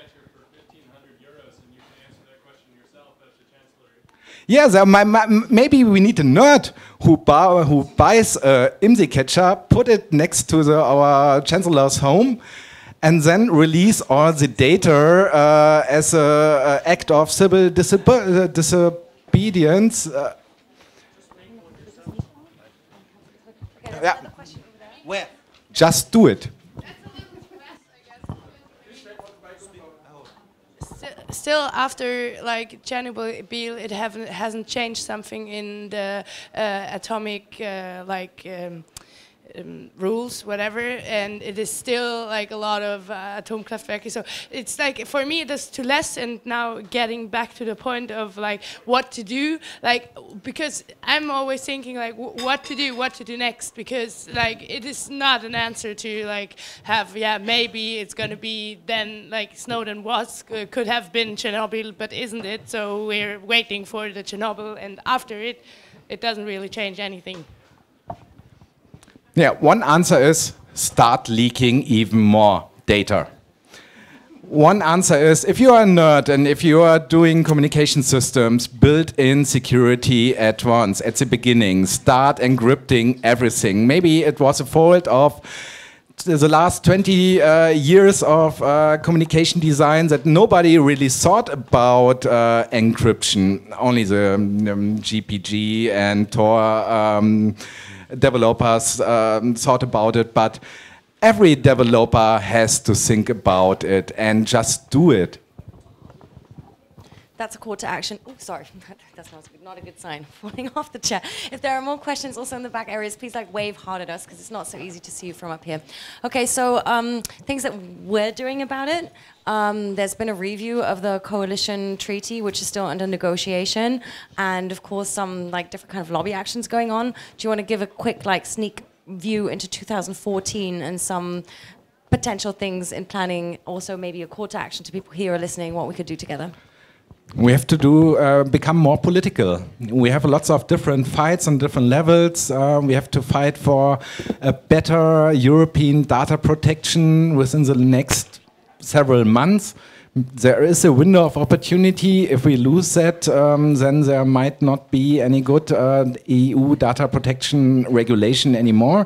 Yeah, maybe we need a nerd who buys IMSI catcher, put it next to our Chancellor's home, and then release all the data as an act of civil disobedience. Yeah. Where? Just do it. Still, after like Chernobyl, it hasn't changed something in the atomic rules, whatever, and it is still like a lot of atomkraftwerke. So it's like, for me, there's too less, and now getting back to the point of like what to do, like, because I'm always thinking like what to do next, because like it is not an answer to like have, yeah, maybe it's gonna be then like Snowden could have been Chernobyl, but isn't it? So we're waiting for the Chernobyl, and after it doesn't really change anything. Yeah, one answer is start leaking even more data. One answer is, if you are a nerd and if you are doing communication systems, build in security at once, at the beginning. Start encrypting everything. Maybe it was a fault of the last 20 years of communication design that nobody really thought about encryption. Only the GPG and Tor developers thought about it, but every developer has to think about it and just do it. That's a call to action. Oh, sorry, that's not a good sign. Falling off the chair. If there are more questions also in the back areas, please like wave hard at us, because it's not so easy to see you from up here. Okay, so things that we're doing about it. There's been a review of the coalition treaty, which is still under negotiation, and of course some like different kind of lobby actions going on. Do you want to give a quick like sneak view into 2014 and some potential things in planning? Also maybe a call to action to people here listening, what we could do together. We have to become more political. We have lots of different fights on different levels. We have to fight for a better European data protection within the next several months. There is a window of opportunity. If we lose that, then there might not be any good EU data protection regulation anymore.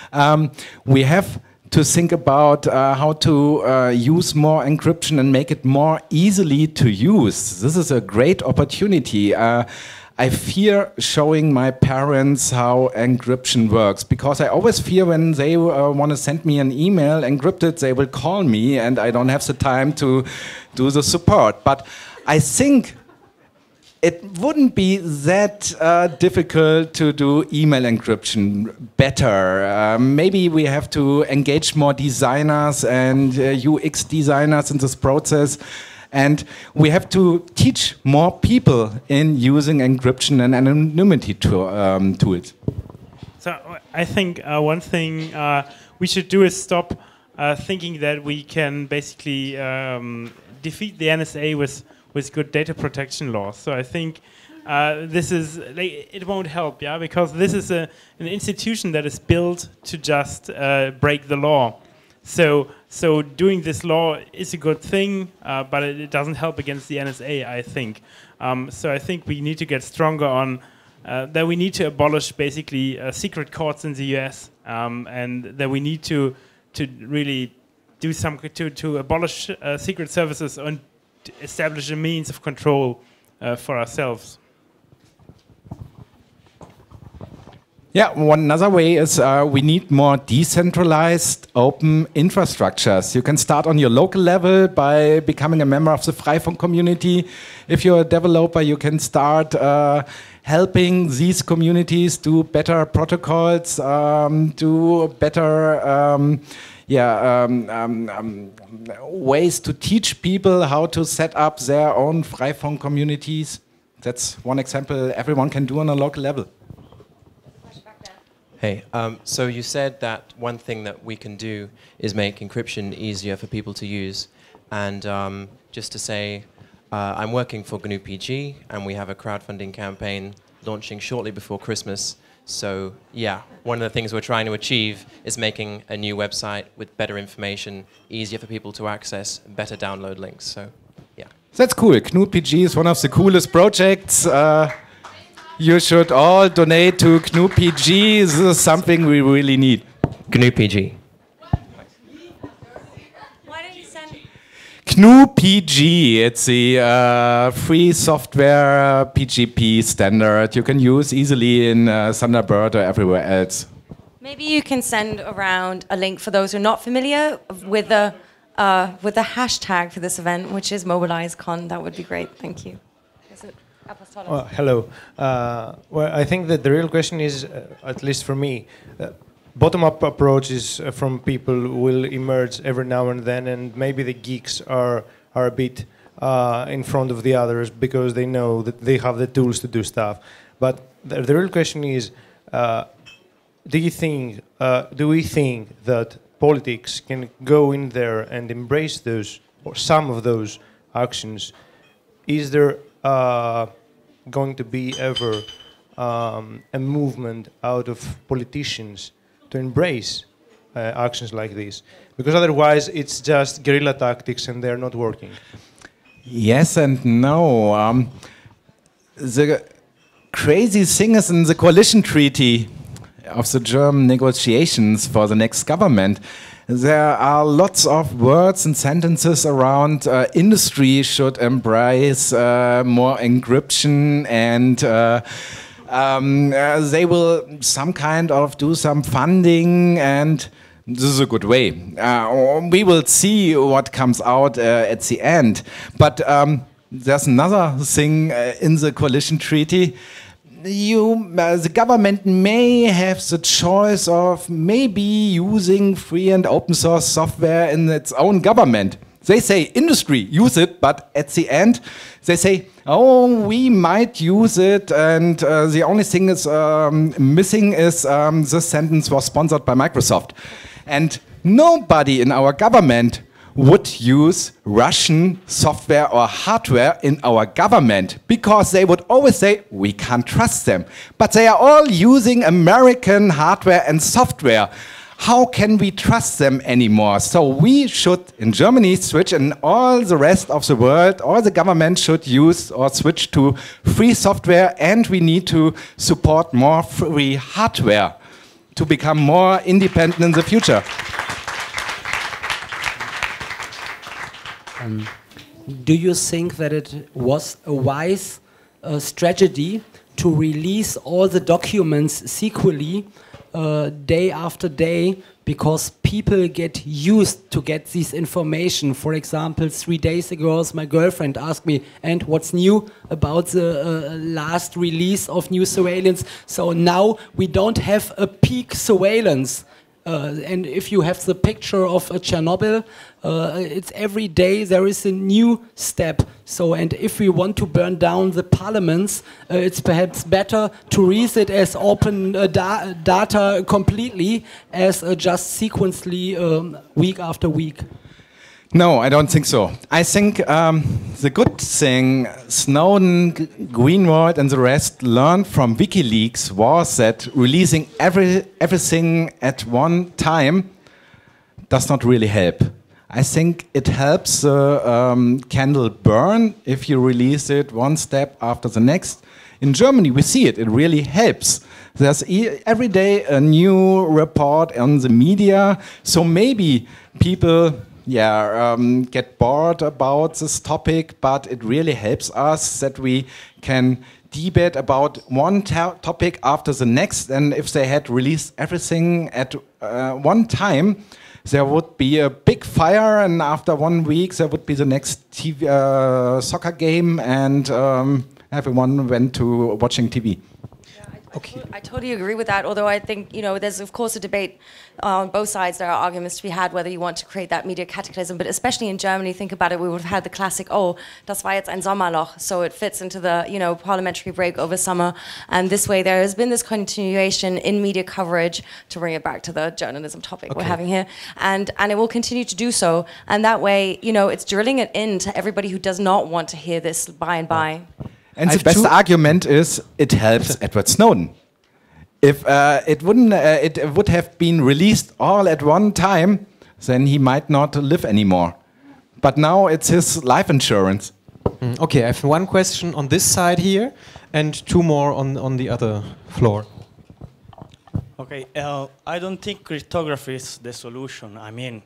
We have to think about how to use more encryption and make it more easily to use. This is a great opportunity. I fear showing my parents how encryption works, because I always fear when they want to send me an email encrypted, they will call me and I don't have the time to do the support. But I think it wouldn't be that difficult to do email encryption better. Maybe we have to engage more designers and UX designers in this process. And we have to teach more people in using encryption and anonymity tools. So I think one thing we should do is stop thinking that we can basically defeat the NSA with good data protection laws. So I think this is, it won't help, yeah, because this is an institution that is built to just break the law. So doing this law is a good thing, but it doesn't help against the NSA, I think. So I think we need to get stronger on that. We need to abolish basically secret courts in the US, and that we need to really do some to abolish secret services and establish a means of control for ourselves. Yeah, one another way is we need more decentralized open infrastructures. You can start on your local level by becoming a member of the Freifunk community. If you're a developer, you can start helping these communities do better protocols, do better ways to teach people how to set up their own Freifunk communities. That's one example everyone can do on a local level. Hey, so you said that one thing that we can do is make encryption easier for people to use. And just to say, I'm working for GNU PG, and we have a crowdfunding campaign launching shortly before Christmas. So yeah, one of the things we're trying to achieve is making a new website with better information, easier for people to access, better download links. So yeah. That's cool. GNU PG is one of the coolest projects. You should all donate to GNU PG. This is something we really need. GNU PG. Why don't you send... GNU PG, it's the free software PGP standard you can use easily in Thunderbird or everywhere else. Maybe you can send around a link for those who are not familiar with the hashtag for this event, which is MobilizeCon. That would be great. Thank you. Well, hello. Well, I think that the real question is, at least for me, bottom-up approaches from people will emerge every now and then, and maybe the geeks are a bit in front of the others because they know that they have the tools to do stuff. But the real question is, do we think that politics can go in there and embrace those or some of those actions? Is there going to be ever a movement out of politicians to embrace actions like this? Because otherwise it's just guerrilla tactics and they're not working. Yes and no. The crazy thing is in the coalition treaty of the German negotiations for the next government, there are lots of words and sentences around industry should embrace more encryption, and they will some kind of do some funding, and this is a good way. We will see what comes out at the end. But there's another thing in the coalition treaty. The government may have the choice of maybe using free and open source software in its own government. They say industry, use it, but at the end they say, oh, we might use it, and the only thing is missing is this sentence was sponsored by Microsoft. And nobody in our government would use Russian software or hardware in our government because they would always say we can't trust them. But they are all using American hardware and software. How can we trust them anymore? So we should, in Germany, switch, and all the rest of the world, all the government should use or switch to free software, and we need to support more free hardware to become more independent in the future. Do you think that it was a wise strategy to release all the documents secretly day after day, because people get used to get this information? For example, 3 days ago, my girlfriend asked me, and what's new about the last release of new surveillance? So now we don't have a peak surveillance. And if you have the picture of Chernobyl, it's every day there is a new step. So, and if we want to burn down the parliaments, it's perhaps better to read it as open data completely, as just sequentially week after week. No, I don't think so. I think the good thing Snowden, Greenwald and the rest learned from WikiLeaks was that releasing everything at one time does not really help. I think it helps the candle burn if you release it one step after the next. In Germany, we see it. It really helps. There's every day a new report on the media. So maybe people get bored about this topic, but it really helps us that we can debate about one topic after the next, and if they had released everything at one time, there would be a big fire, and after 1 week there would be the next TV, soccer game, and everyone went to watching TV. I totally agree with that, although I think, you know, there's of course a debate on both sides. There are arguments to be had whether you want to create that media cataclysm, but especially in Germany, think about it, we would have had the classic, oh, das war jetzt ein Sommerloch, so it fits into the, you know, parliamentary break over summer, and this way there has been this continuation in media coverage, to bring it back to the journalism topic we're having here, and it will continue to do so, and that way, you know, it's drilling it into everybody who does not want to hear this by and by. And the best argument is it helps Edward Snowden. If it would have been released all at one time, then he might not live anymore. But now it's his life insurance. Okay, I have one question on this side here, and two more on the other floor. Okay, I don't think cryptography is the solution. I mean,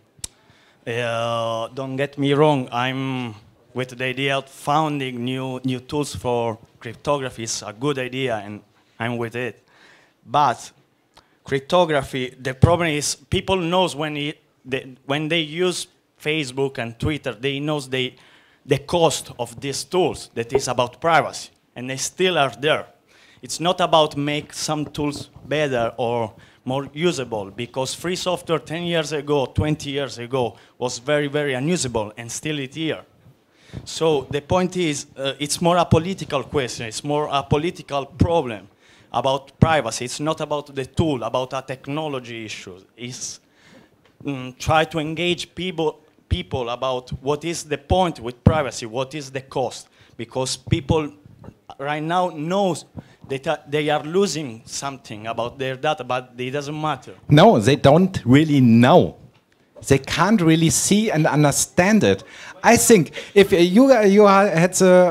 don't get me wrong, I'm with the idea of founding new tools for cryptography is a good idea, and I'm with it. But cryptography, the problem is people knows when they use Facebook and Twitter, they knows the cost of these tools, that is about privacy, and they still are there. It's not about make some tools better or more usable, because free software 10 years ago, 20 years ago was very, very unusable, and still it's here. So the point is, it's more a political question, it's more a political problem about privacy. It's not about the tool, about a technology issue. It's try to engage people about what is the point with privacy, what is the cost, because people right now knows that they are losing something about their data, but it doesn't matter. No, they don't really know. They can't really see and understand it. I think if you had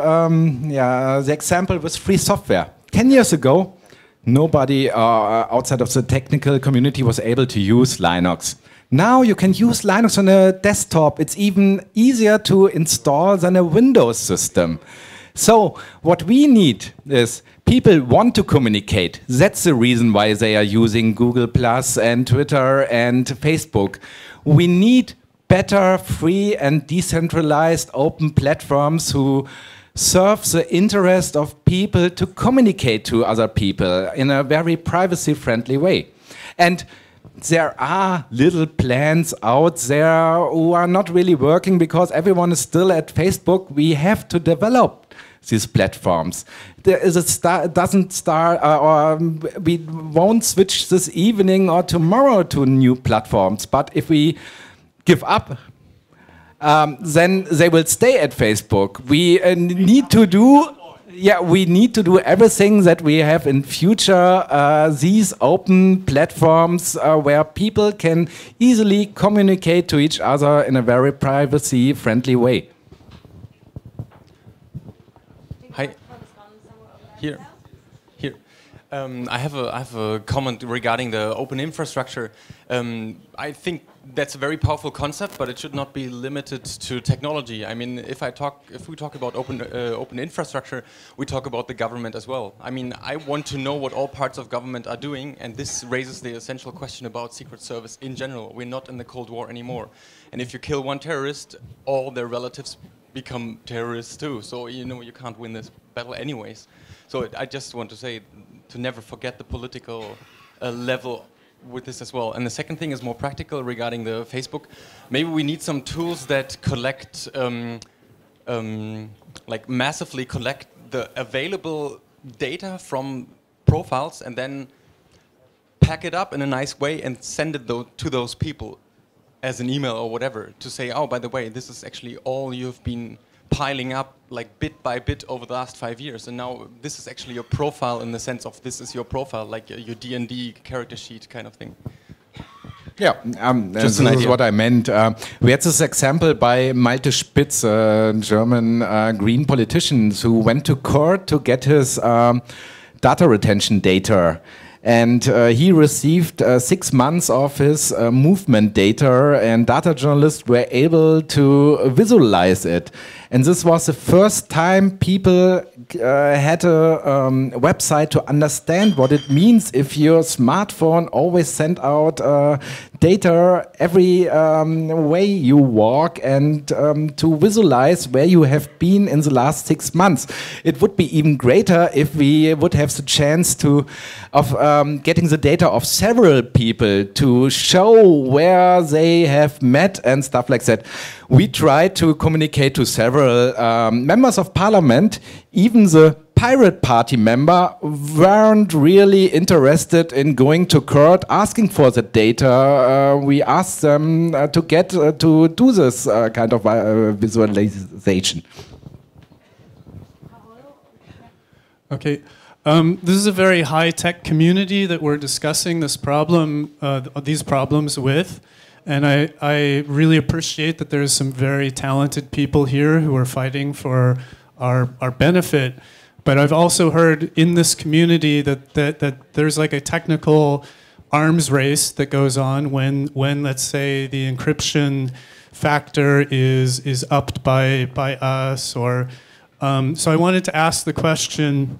the example with free software 10 years ago, nobody outside of the technical community was able to use Linux. Now you can use Linux on a desktop. It's even easier to install than a Windows system. So what we need is people want to communicate. That's the reason why they are using Google Plus and Twitter and Facebook. We need better, free and decentralized open platforms who serve the interest of people to communicate to other people in a very privacy-friendly way. And there are little plans out there who are not really working because everyone is still at Facebook. We have to develop these platforms. There is doesn't start, or we won't switch this evening or tomorrow to new platforms. But if we give up, then they will stay at Facebook. We need to do. Yeah, we need to do everything that we have in future, these open platforms where people can easily communicate to each other in a very privacy-friendly way. Hi. Here. I have a comment regarding the open infrastructure. I think that's a very powerful concept, but it should not be limited to technology. I mean, if we talk about open infrastructure, we talk about the government as well. I mean, I want to know what all parts of government are doing, and this raises the essential question about Secret Service in general. We're not in the Cold War anymore, and if you kill one terrorist, all their relatives become terrorists too. So you know you can't win this battle anyways. So I just want to say to never forget the political level with this as well. And the second thing is more practical regarding the Facebook. Maybe we need some tools that collect, like massively collect the available data from profiles and then pack it up in a nice way and send it to those people as an email or whatever to say, oh, by the way, this is actually all you've been piling up like bit by bit over the last 5 years, and now this is actually your profile in the sense of this is your profile, like your D&D character sheet kind of thing. Yeah, this is what I meant. We had this example by Malte Spitz, a German green politician who went to court to get his data retention data. And he received 6 months of his movement data, and data journalists were able to visualize it. And this was the first time people had a website to understand what it means if your smartphone always send out data every way you walk, and to visualize where you have been in the last 6 months. It would be even greater if we would have the chance of getting the data of several people to show where they have met and stuff like that. We tried to communicate to several members of parliament. Even the Pirate Party member weren't really interested in going to court asking for the data. We asked them to get to do this kind of visualization. Okay. This is a very high-tech community that we're discussing this problem, these problems with, and I really appreciate that there's some very talented people here who are fighting for our benefit. But I've also heard in this community that there's like a technical arms race that goes on when let's say the encryption factor is upped by us, or so I wanted to ask the question.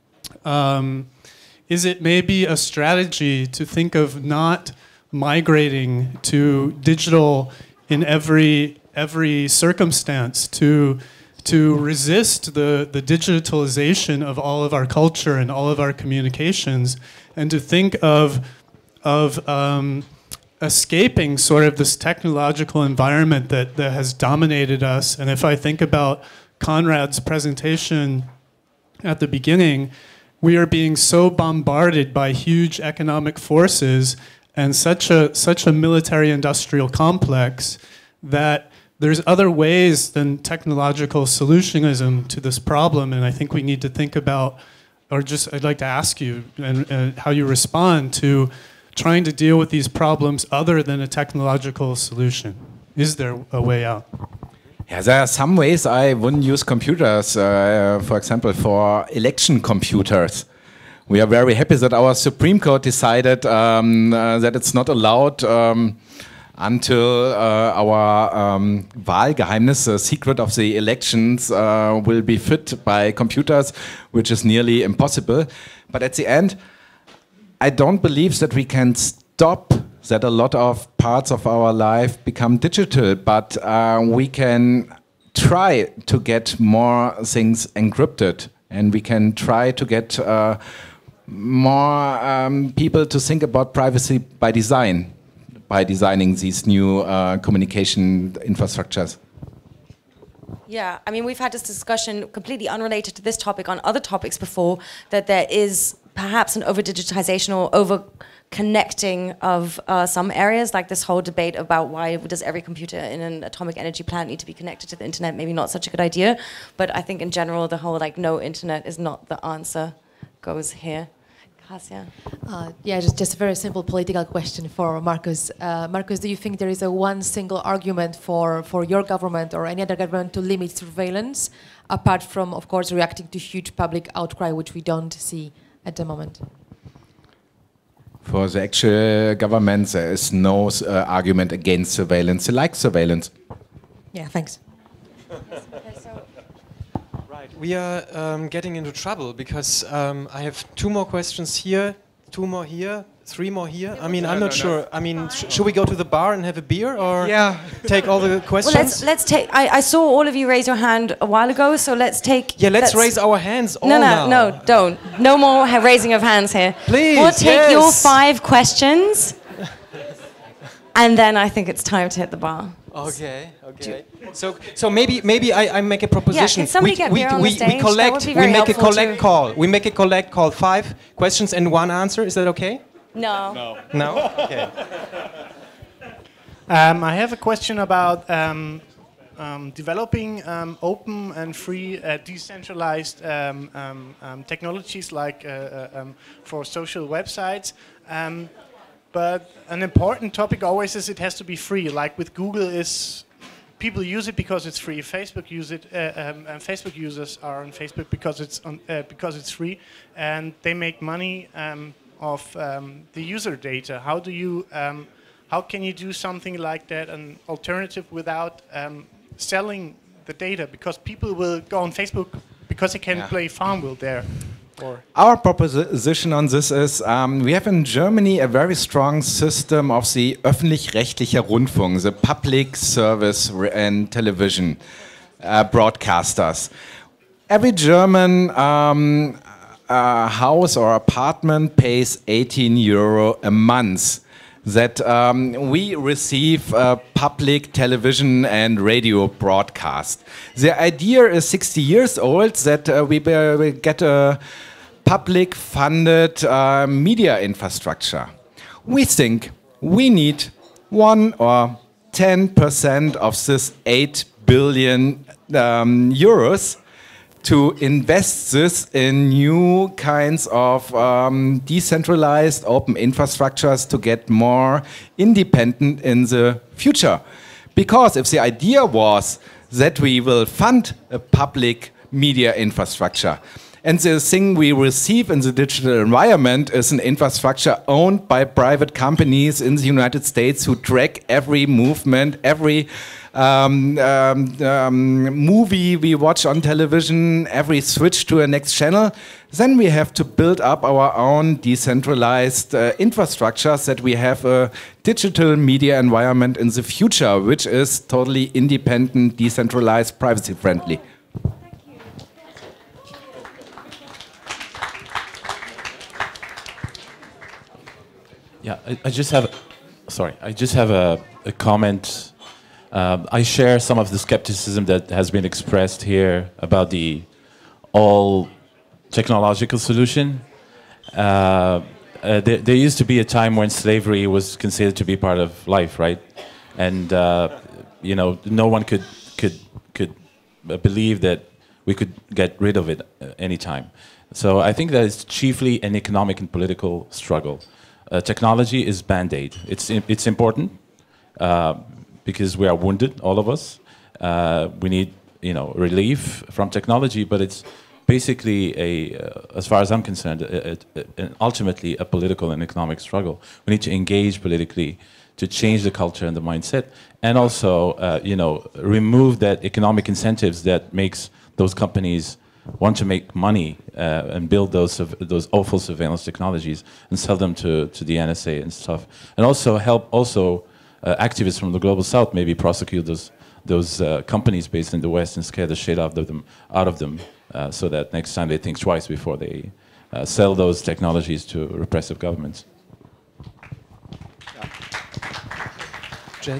Is it maybe a strategy to think of not migrating to digital in every circumstance, to resist the digitalization of all of our culture and all of our communications, and to think of escaping sort of this technological environment that has dominated us? And if I think about Konrad's presentation at the beginning, we are being so bombarded by huge economic forces and such a military-industrial complex that there's other ways than technological solutionism to this problem. And I think we need to think about, or just I'd like to ask you and how you respond to trying to deal with these problems other than a technological solution. Is there a way out? Yeah, there are some ways I wouldn't use computers, for example, for election computers. We are very happy that our Supreme Court decided that it's not allowed until our Wahlgeheimnis, the secret of the elections, will be fit by computers, which is nearly impossible. But at the end, I don't believe that we can stop that a lot of parts of our life become digital, but we can try to get more things encrypted, and we can try to get more people to think about privacy by design, by designing these new communication infrastructures. Yeah, I mean, we've had this discussion completely unrelated to this topic on other topics before, that there is perhaps an over-digitization or over-connecting of some areas, like this whole debate about why does every computer in an atomic energy plant need to be connected to the internet. Maybe not such a good idea, but I think in general the whole like no internet is not the answer goes here. Krystian? Yeah, just a very simple political question for Markus. Markus, do you think there is a one single argument for your government or any other government to limit surveillance, apart from, of course, reacting to huge public outcry, which we don't see at the moment? For the actual government, there is no argument against surveillance. They like surveillance. Yeah, thanks. Right, we are getting into trouble because I have 2 more questions here, 2 more here, 3 more here. I mean, I'm not sure. I mean, should we go to the bar and have a beer, or take all the questions? Well, let's take. I saw all of you raise your hand a while ago, so let's take. Yeah, let's raise our hands. All No, don't. No more raising of hands here. Please. We'll take your 5 questions, and then I think it's time to hit the bar. Okay. So maybe I make a proposition. Yeah, can somebody get beer on the stage? That would be very helpful too. We make a collect call. 5 questions and 1 answer. Is that okay? No. No? Okay. I have a question about developing open and free decentralized technologies like for social websites. But an important topic always is it has to be free. Like with Google, people use it because it's free. Facebook use it, and Facebook users are on Facebook because it's free, and they make money of the user data. How can you do something like that, an alternative without selling the data? Because people will go on Facebook because they can play Farmville there. Our proposition on this is, we have in Germany a very strong system of the öffentlich-rechtlicher Rundfunk, the public service and television broadcasters. Every German house or apartment pays 18 euro a month that we receive public television and radio broadcast. The idea is 60 years old that we get a public funded media infrastructure. We think we need 1 or 10% of this 8 billion euros to invest this in new kinds of decentralized open infrastructures to get more independent in the future. Because if the idea was that we will fund a public media infrastructure, and the thing we receive in the digital environment is an infrastructure owned by private companies in the United States who track every movement, every movie we watch on television, every switch to a next channel, then we have to build up our own decentralized infrastructures that we have a digital media environment in the future, which is totally independent, decentralized, privacy friendly. Yeah, I just have a comment. I share some of the skepticism that has been expressed here about the all technological solution. There used to be a time when slavery was considered to be part of life, right? And you know, no one could believe that we could get rid of it anytime. So I think that it's chiefly an economic and political struggle. Technology is band-aid. It's important because we are wounded, all of us. We need, relief from technology, but it's basically as far as I'm concerned, ultimately a political and economic struggle. We need to engage politically to change the culture and the mindset, and also, remove that economic incentives that makes those companies want to make money and build those awful surveillance technologies and sell them to the NSA and stuff, and also help activists from the global south maybe prosecute those companies based in the West and scare the shit out of them, so that next time they think twice before they sell those technologies to repressive governments. Jake.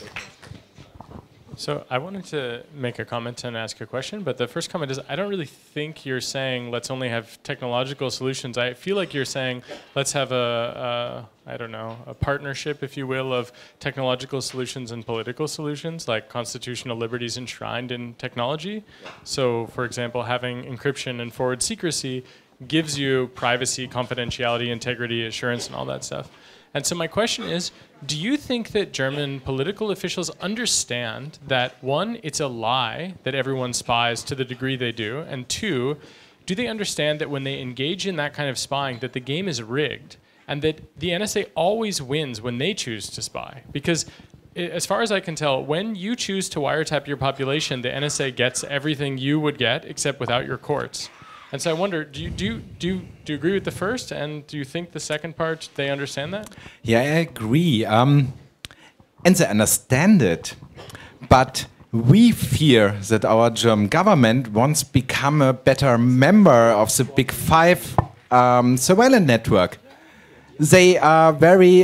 So I wanted to make a comment and ask a question, but the first comment is I don't really think you're saying let's only have technological solutions. I feel like you're saying let's have a partnership, if you will, of technological solutions and political solutions, like constitutional liberties enshrined in technology. So, for example, having encryption and forward secrecy gives you privacy, confidentiality, integrity, assurance, and all that stuff. And so my question is, do you think that German political officials understand that, one, it's a lie that everyone spies to the degree they do, and two, do they understand that when they engage in that kind of spying, that the game is rigged, and that the NSA always wins when they choose to spy? Because as far as I can tell, when you choose to wiretap your population, the NSA gets everything you would get, except without your courts. And so I wonder, do you agree with the first, and do you think the second part, they understand that? Yeah, I agree. And they understand it. But we fear that our German government wants to become a better member of the Big Five surveillance network. They are very,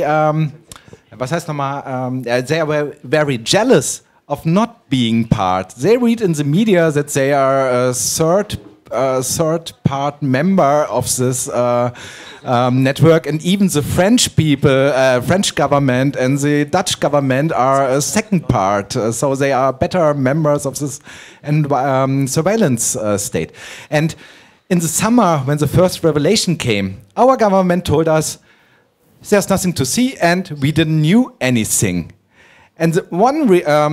they are very jealous of not being part. They read in the media that they are a third-part member of this network, and even the French people, French government and the Dutch government are a second part, so they are better members of this surveillance state. And in the summer, when the first revelation came, our government told us there's nothing to see and we didn't know anything. And the one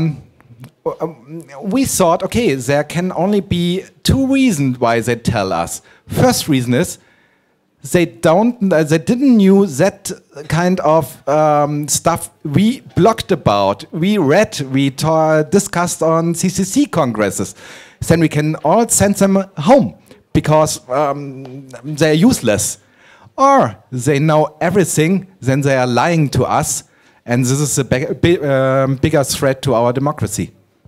we thought, okay, there can only be two reasons why they tell us. First reason is they didn't knew that kind of stuff we blogged about, we read, we discussed on CCC congresses. Then we can all send them home because they're useless. Or they know everything, then they are lying to us, and this is a bigger threat to our democracy.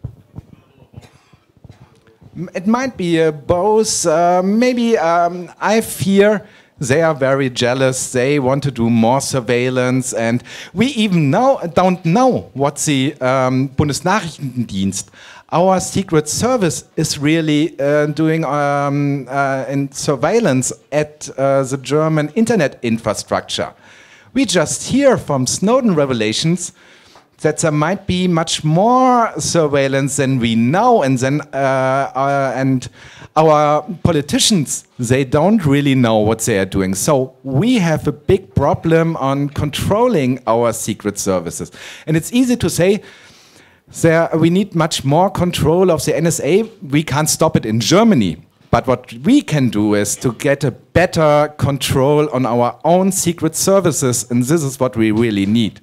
It might be both. Maybe I fear they are very jealous. They want to do more surveillance, and we even don't know what the Bundesnachrichtendienst, our secret service, is really doing in surveillance at the German internet infrastructure. We just hear from Snowden revelations that there might be much more surveillance than we know, and then and our politicians, they don't really know what they are doing. So we have a big problem on controlling our secret services. And it's easy to say we need much more control of the NSA. We can't stop it in Germany. But what we can do is to get a better control on our own secret services, and this is what we really need.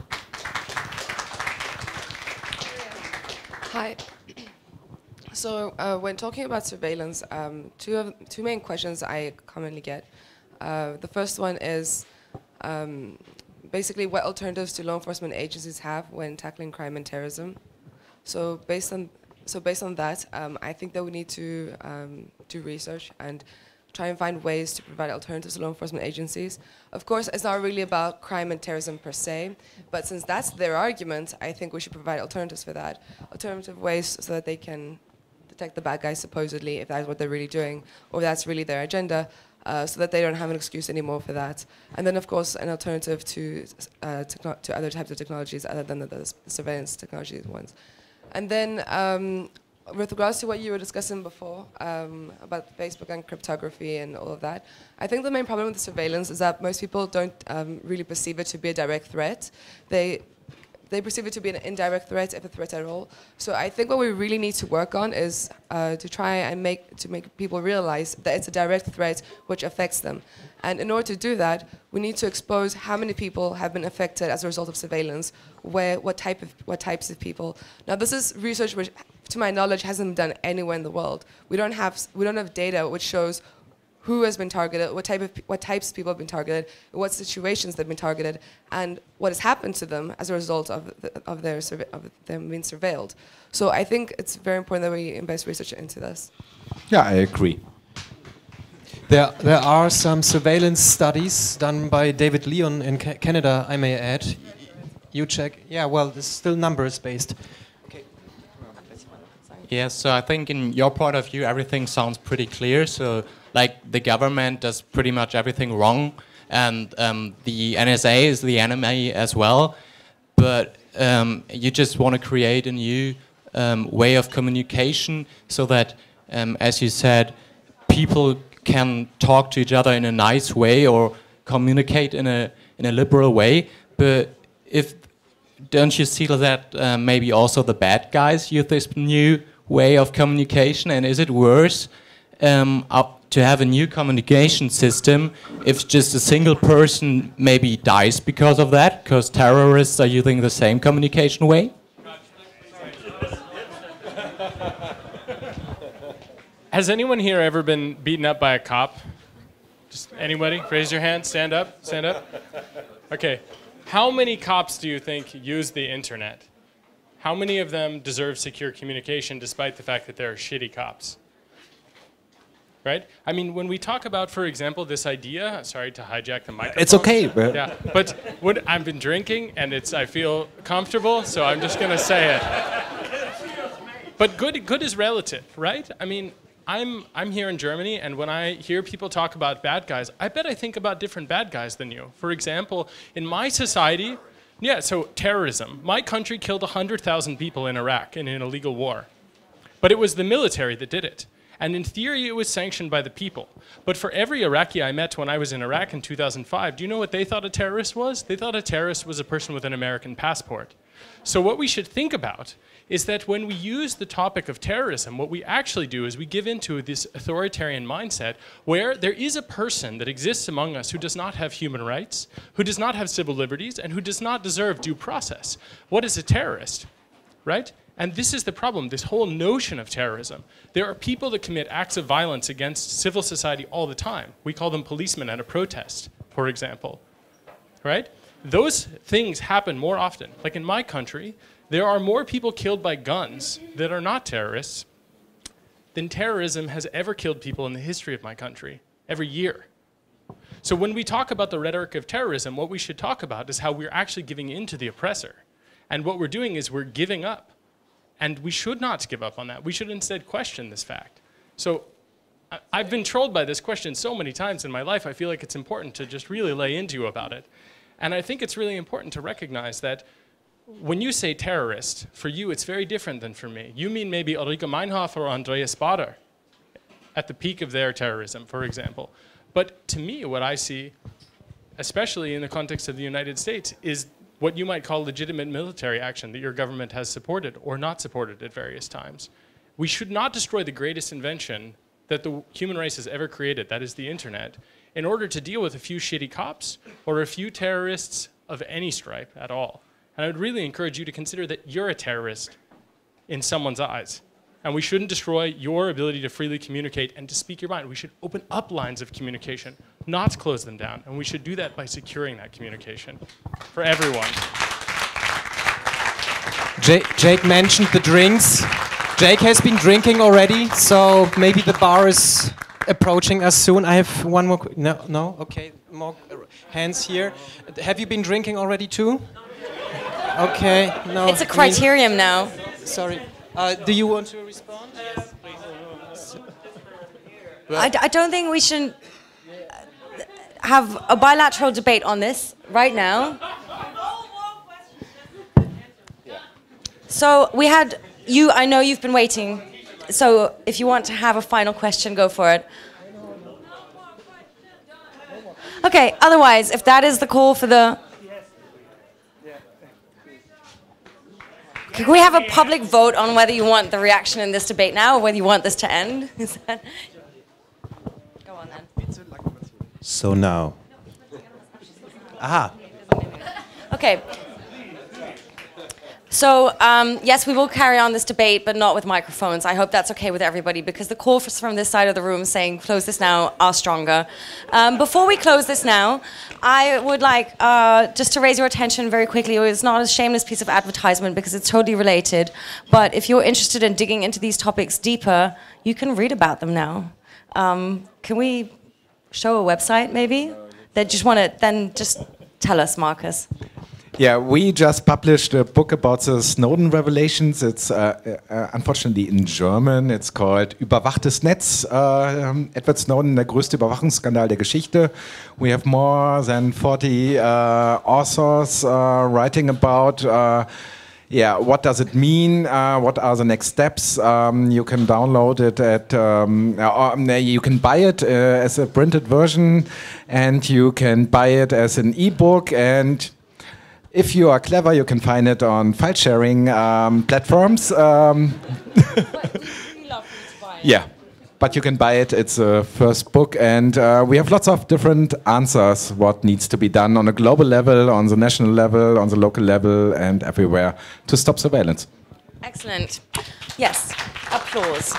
Hi. So when talking about surveillance, two main questions I commonly get. The first one is basically what alternatives do law enforcement agencies have when tackling crime and terrorism? So based on that, I think that we need to do research and try and find ways to provide alternatives to law enforcement agencies. Of course, it's not really about crime and terrorism per se, but since that's their argument, I think we should provide alternatives for that. Alternative ways so that they can detect the bad guys, supposedly, if that's what they're really doing, or if that's really their agenda, so that they don't have an excuse anymore for that. And then, of course, an alternative to other types of technologies other than the surveillance technology ones. And then, with regards to what you were discussing before about Facebook and cryptography and all of that, I think the main problem with the surveillance is that most people don't really perceive it to be a direct threat. They perceive it to be an indirect threat, if a threat at all. So I think what we really need to work on is to try and make people realize that it's a direct threat which affects them. And in order to do that, we need to expose how many people have been affected as a result of surveillance, what types of people. Now, this is research which, to my knowledge, hasn't been done anywhere in the world. We don't have data which shows who has been targeted, what types of people have been targeted, what situations they've been targeted, and what has happened to them as a result of them being surveilled. So I think it's very important that we invest research into this. Yeah, I agree. There are some surveillance studies done by David Leon in Canada, I may add. You check. Yeah, well, this is still numbers based. Yes, so I think in your point of view, everything sounds pretty clear. So, like, the government does pretty much everything wrong, and the NSA is the enemy as well. But you just want to create a new way of communication so that, as you said, people can talk to each other in a nice way or communicate in a liberal way. But don't you see that maybe also the bad guys use this new way of communication, and is it worse to have a new communication system if just a single person maybe dies because of that, because terrorists are using the same communication way? Has anyone here ever been beaten up by a cop? Just anybody? Raise your hand, stand up, stand up. Okay, how many cops do you think use the internet? How many of them deserve secure communication despite the fact that they're shitty cops? Right? I mean, when we talk about, for example, this idea, sorry to hijack the microphone. It's okay. Yeah, but I've been drinking and I feel comfortable, so I'm just going to say it. But good is relative, right? I mean, I'm here in Germany, and when I hear people talk about bad guys, I bet I think about different bad guys than you. For example, in my society, yeah, so terrorism. My country killed 100,000 people in Iraq in an illegal war. But it was the military that did it. And in theory, it was sanctioned by the people. But for every Iraqi I met when I was in Iraq in 2005, do you know what they thought a terrorist was? They thought a terrorist was a person with an American passport. So what we should think about is that when we use the topic of terrorism, what we actually do is we give into this authoritarian mindset where there is a person that exists among us who does not have human rights, who does not have civil liberties, and who does not deserve due process. What is a terrorist, right? And this is the problem, this whole notion of terrorism. There are people that commit acts of violence against civil society all the time. We call them policemen at a protest, for example, right? Those things happen more often. Like in my country, there are more people killed by guns that are not terrorists than terrorism has ever killed people in the history of my country, every year. So when we talk about the rhetoric of terrorism, what we should talk about is how we're actually giving in to the oppressor. And what we're doing is we're giving up. And we should not give up on that. We should instead question this fact. So I've been trolled by this question so many times in my life, I feel like it's important to just really lay into you about it. And I think it's really important to recognize that when you say terrorist, for you it's very different than for me. You mean maybe Ulrike Meinhof or Andreas Bader at the peak of their terrorism, for example. But to me, what I see, especially in the context of the United States, is what you might call legitimate military action that your government has supported or not supported at various times. We should not destroy the greatest invention that the human race has ever created, that is the internet, in order to deal with a few shitty cops or a few terrorists of any stripe at all. And I would really encourage you to consider that you're a terrorist in someone's eyes. And we shouldn't destroy your ability to freely communicate and to speak your mind. We should open up lines of communication, not close them down. And we should do that by securing that communication for everyone. Jake mentioned the drinks. Jake has been drinking already, so maybe the bar is approaching us soon. I have one more. No? Okay, more hands here. Have you been drinking already too? Okay, no. It's a criterion now. Sorry. Do you want to respond? Yes, please. I don't think we should have a bilateral debate on this right now. So we had you. I know you've been waiting. So if you want to have a final question, go for it. Okay. Otherwise, if that is the call for the. Can we have a public vote on whether you want the reaction in this debate now or whether you want this to end? Is that... Go on then. So now. Aha. Okay. So, yes, we will carry on this debate, but not with microphones. I hope that's okay with everybody, because the calls from this side of the room saying close this now are stronger. Before we close this now, I would like just to raise your attention very quickly. It's not a shameless piece of advertisement because it's totally related. But if you're interested in digging into these topics deeper, you can read about them now. Can we show a website maybe? They just want to then just tell us, Markus. Yeah, we just published a book about the Snowden revelations. It's unfortunately in German. It's called Überwachtes Netz. Edward Snowden, der größte Überwachungsskandal der Geschichte. We have more than 40 authors writing about what does it mean? What are the next steps? You can download it at, you can buy it as a printed version, and you can buy it as an ebook. And if you are clever, you can find it on file-sharing platforms. Yeah, but you can buy it. It's a first book, and we have lots of different answers what needs to be done on a global level, on the national level, on the local level, and everywhere to stop surveillance. Excellent. Yes, applause.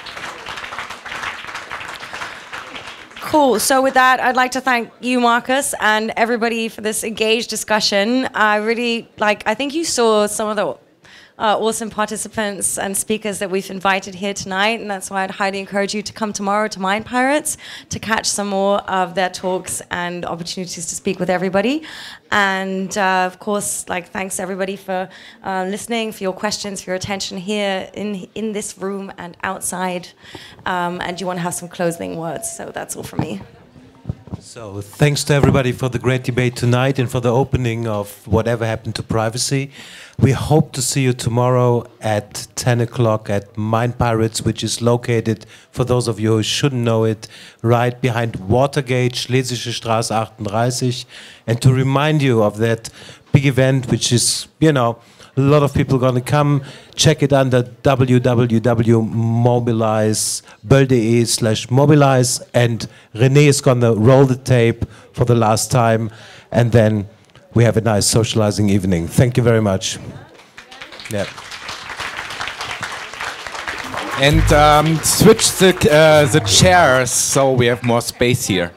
Cool. So with that, I'd like to thank you, Markus, and everybody for this engaged discussion. I think you saw some of the awesome participants and speakers that we've invited here tonight, and that's why I'd highly encourage you to come tomorrow to Mind Pirates to catch some more of their talks and opportunities to speak with everybody. And of course, thanks everybody for listening, for your questions, for your attention here in this room and outside. And you want to have some closing words, so that's all from me. So thanks to everybody for the great debate tonight and for the opening of whatever happened to privacy. We hope to see you tomorrow at 10 o'clock at Mind Pirates, which is located, for those of you who shouldn't know it, right behind Watergate, Schlesische Straße 38. And to remind you of that big event, which is, A lot of people going to come. Check it under www.mobilize.de/mobilize, and René is going to roll the tape for the last time, and then we have a nice socializing evening. Thank you very much. Yeah. And switch the chairs so we have more space here.